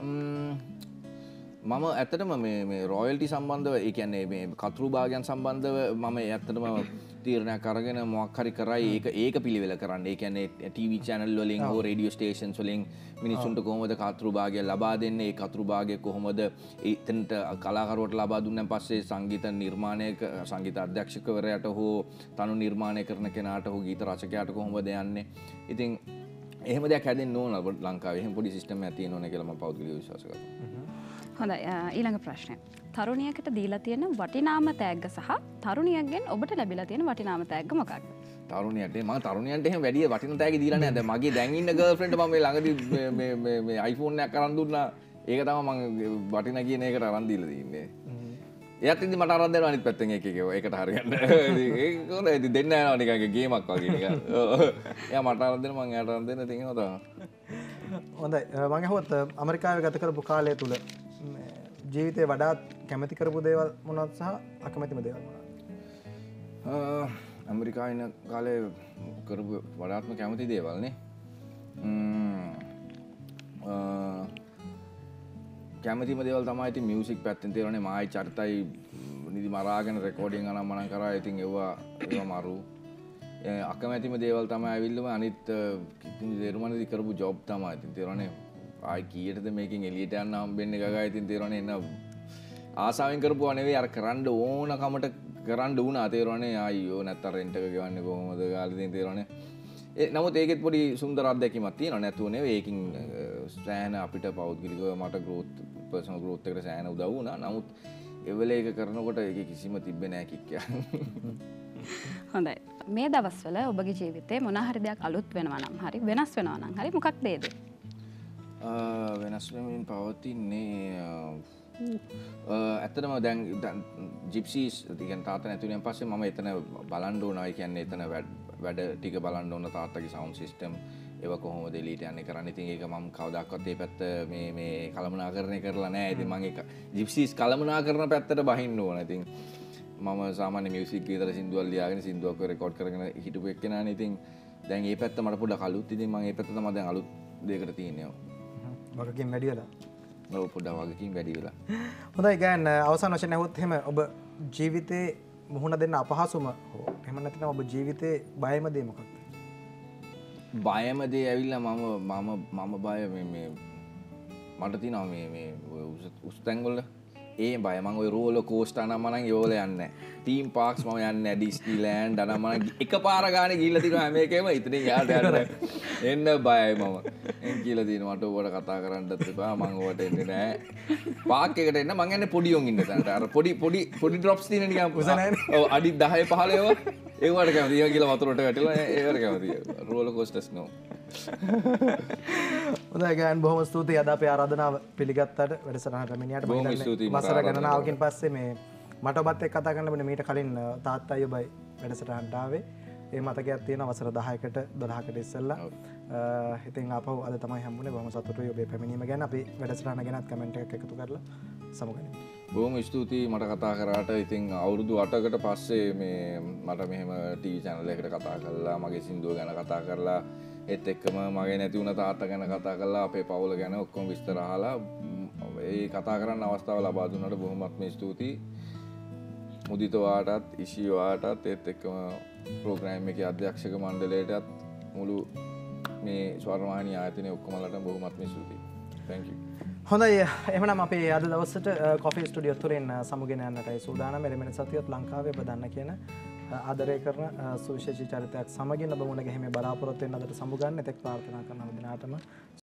මම ඇත්තටම මේ මේ රොයල්ටි සම්බන්ධව ඒ කියන්නේ මේ කතුරු භාගයන් සම්බන්ධව මම ඇත්තටම තීරණයක් අරගෙන මොකක් හරි කරයි ඒක ඒක පිළිවෙල කරන්න. ඒ කියන්නේ ටීවී channel වලින් හෝ රේඩියෝ ස්ටේෂන්ස් වලින් මිනිස්සුන්ට කොහොමද කතුරු භාගය ලබා දෙන්නේ? ඒ කතුරු භාගය කොහොමද එතනට කලාකරුවට ලබා දුන්නාන් පස්සේ සංගීත නිර්මාණයක සංගීත අධ්‍යක්ෂකවරයාට හෝ තනු නිර්මාණය කරන කෙනාට හෝ ගීත රචකයාට කොහොමද යන්නේ? ඉතින් එහෙම දෙයක් හැදෙන්න ඕන ලංකාවේ. එහෙම පොඩි සිස්ටම් එකක් තියෙන්න ඕන කියලා මම පෞද්ගලිකව විශ්වාස කරනවා. හොඳයි ඊළඟ ප්‍රශ්නය. තරුණියකට දීලා තියෙන වටිනාම තෑග්ග සහ තරුණියගෙන් ඔබට ලැබිලා තියෙන වටිනාම තෑග්ග මොකක්ද? තරුණියට මම තරුණියන්ට එහෙම වැඩි වටින තෑග්ග දීලා නැහැ. දැන් මගේ දැන් ඉන්න ගර්ල්ෆ්‍රෙන්ඩ් මම මේ ළඟදී මේ මේ මේ iPhone එකක් අරන් දුන්නා. ඒක තමයි මම වටිනා කියන එකට අරන් දීලා තින්නේ. එයාත් ඉතින් මට අරන් දෙනවා අනිත් පැත්තෙන් එක එක ඒකට හරියන්න. ඒක කොහොමද ඉතින් දෙන්න යනවා නිකන් ගේමක් වගේ නිකන්. එයා මට අරන් දෙනවා මම එයාට අරන් දෙන්න ඉතින් එහෙම තමයි. හොඳයි මම අහුවත් ඇමරිකාවේ ගත කරපු කාලය තුල ජීවිතේ වඩාත් කැමති කරපු දේවල් මොනවද සහ අකමැතිම දේවල් මොනවද? ඇමරිකාවේ ඉන්න කාලේ කරපු වඩාත්ම කැමති දේවල් නේ. කැමතිම දේවල් තමයි ඉතින් මියුසික් පැත්තෙන් තියෙනනේ මායි චරිතයි නිදි මරාගෙන රෙකෝඩින් අනම් මනම් කරා ඉතින් ඒවා ඒවා මරු. අකමැතිම දේවල් තමයි ඇවිල්ලම අනිත් ඉතින් දෙරුමනේදී කරපු ජොබ් තමයි ඉතින් තියෙනනේ ආයි කීයටද මේකෙන් එළියට යන්න හම්බෙන්නේ ගගා ඉතින් තේරෙන්නේ එන්න ආසාවෙන් කරපුවා නෙවෙයි අර කරන්න ඕන කමට කරන්න වුණා තේරෙන්නේ ආයියෝ නැත්තම් රෙන්ට් එක ගෙවන්නේ කොහොමද ගාලා ඉතින් තේරෙන්නේ ඒ නමුත් ඒකෙත් පොඩි සුන්දර අත්දැකීමක් තියෙනවා නැතුව නෙවෙයි ඒකින් සෑහෙන අපිට පෞද්ගලිකව මට growth personal growth එකට සෑහෙන උදව් වුණා නමුත් ඒ වෙලේ ඒක කරනකොට ඒක කිසිම තිබ්බේ නැහැ කික් එක හොඳයි මේ දවස්වල ඔබගේ ජීවිතේ මොන හරි දෙයක් අලුත් වෙනවා නම් හරි වෙනස් වෙනවා නම් හරි මොකක්ද ඒ දේ? වෙනස් වෙමින් පවතින්නේ ඇත්තටම දැන් ජිප්සීස් කියන්නේ තාත්තා නැතුණෙන් පස්සේ මම එතන බලන්න ඕනයි කියන්නේ එතන වැඩ ටික බලන්න ඕන තාත්තගේ සවුන්ඩ් සිස්ටම් ඒව කොහොමද එලීට යන්නේ කරන්නේ. ඉතින් ඒක මම කවදාකවත් මේ පැත්ත මේ මේ කළමනාකරණය කරලා නැහැ. ඉතින් මම ඒක ජිප්සීස් කළමනාකරණ පැත්තට බහින්න ඕන. ඉතින් මම සාමාන්‍ය මියුසික් විතර සින්දුවක් ලියාගෙන සින්දුවක් රෙකෝඩ් කරගෙන හිටපු එක්කෙනානේ. ඉතින් දැන් මේ පැත්ත මට පොඩ්ඩක් අලුත්. ඉතින් මම මේ පැත්ත තමයි දැන් අලුත් දෙයකට තියෙන්නේ. වගකීම් වැඩි වෙලා. ඔව් පොඩ්ඩක් වගකීම් වැඩි වෙලා. හොඳයි ගෑන් අවසාන වශයෙන් ඇහුවොත් එහෙම ඔබ ජීවිතේ මුහුණ දෙන්න අපහසුම හෝ එහෙම නැත්නම් ඔබ ජීවිතේ බයම දේ මොකක්ද? බයම දේ ඇවිල්ලා මම මම මම බය මේ මේ මට තියෙනවා මේ මේ උස් තැන්වල ඒ බය මම ওই රෝලර් කෝස්ටර් නම් මම යෝල යන්නේ නැහැ. තීම් පාක්ස් මම යන්නේ නැහැ. ඩිස්නිලෑන්ඩ් අන මම එකපාර ගානේ ගිහිල්ලා තිනවා හැම එකෙම ඉතින් යාට යන්න එන්න බයයි මම. එන් කියලා තියෙනවා මට ඔයාලට කතා කරන්නත් එපා මම ඔයාලට එන්නේ නැහැ. පාක් එකට එන්න මම යන්නේ පොඩි යොන් ඉන්න තැනට. අර පොඩි පොඩි පොඩි ඩ්‍රොප්ස් තියෙන නිකන් උස නැහැ. ඔව් අඩි දහය පහළ ඒවා ඒවට කැමති. ඒවා කියලා වතුරට වැටිලා ඒවට කැමති. Roller coasters no. හොඳයි ගෑන් බොහොම ස්තුතියි අද අපේ ආරාධනාව පිළිගත්තට වැඩසටහනට රැමිනියට බොහොම ස්තුතියි වසර ගණනාවකින් පස්සේ මේ මට ඔබත් එක්ක කතා කරන්න බෑ. මීට කලින් තාත්තයි ඔබයි වැඩසටහනට ආවේ. ඒ මතකයක් තියෙනවා වසර දහයකට දොළහකට ඉස්සෙල්ලා. ඉතින් ආපහු අද තමයි හම්බුනේ. බොහොම සතුටුයි ඔබේ පැමිණීම ගැන. අපි වැඩසටහන ගැනත් කමෙන්ට් එකක් එකතු කරලා සමුගනිමු. බොහොම ස්තුතියි මට කතා කරාට. ඉතින් අවුරුදු අටකට පස්සේ මේ මට මෙහෙම ටීවී channel එකකට කතා කරලා මගේ සින්දුව ගැන කතා කරලා ඒත් එක්කම මගේ නැති වුණ තාත්තා ගැන කතා කරලා අපේ පවුල ගැන ඔක්කොම විස්තර අහලා ඒ කතා කරන්න අවස්ථාව ලබා දුන්නාට බොහොමත්ම ස්තුතියි. මුදිත වාටත් ඉෂි වාටත් ඒත් එක්කම ප්‍රෝග්‍රෑම් එකේ අධ්‍යක්ෂක මණ්ඩලයටත් මුළු මේ ස්වර්ණවාහිනී ආයතනයේ ඔක්කොමලට බොහොමත්ම ස්තුතියි. thank you. හොඳයි එහෙනම් අපි අද දවසට කොෆි ස්ටුඩියෝ තුලින් සමුගෙන යන්නටයි සූදානම්. එළමෙන සතියත් ලංකාවේ ඔබ දන්න කියන ආදරය කරන සුවිශේෂී චරිතයක් සමගින් ඔබ මුණ ගැහිමේ බලාපොරොත්තු වෙන අදට සමුගන්න. එතෙක් ප්‍රාර්ථනා කරන දිනාටම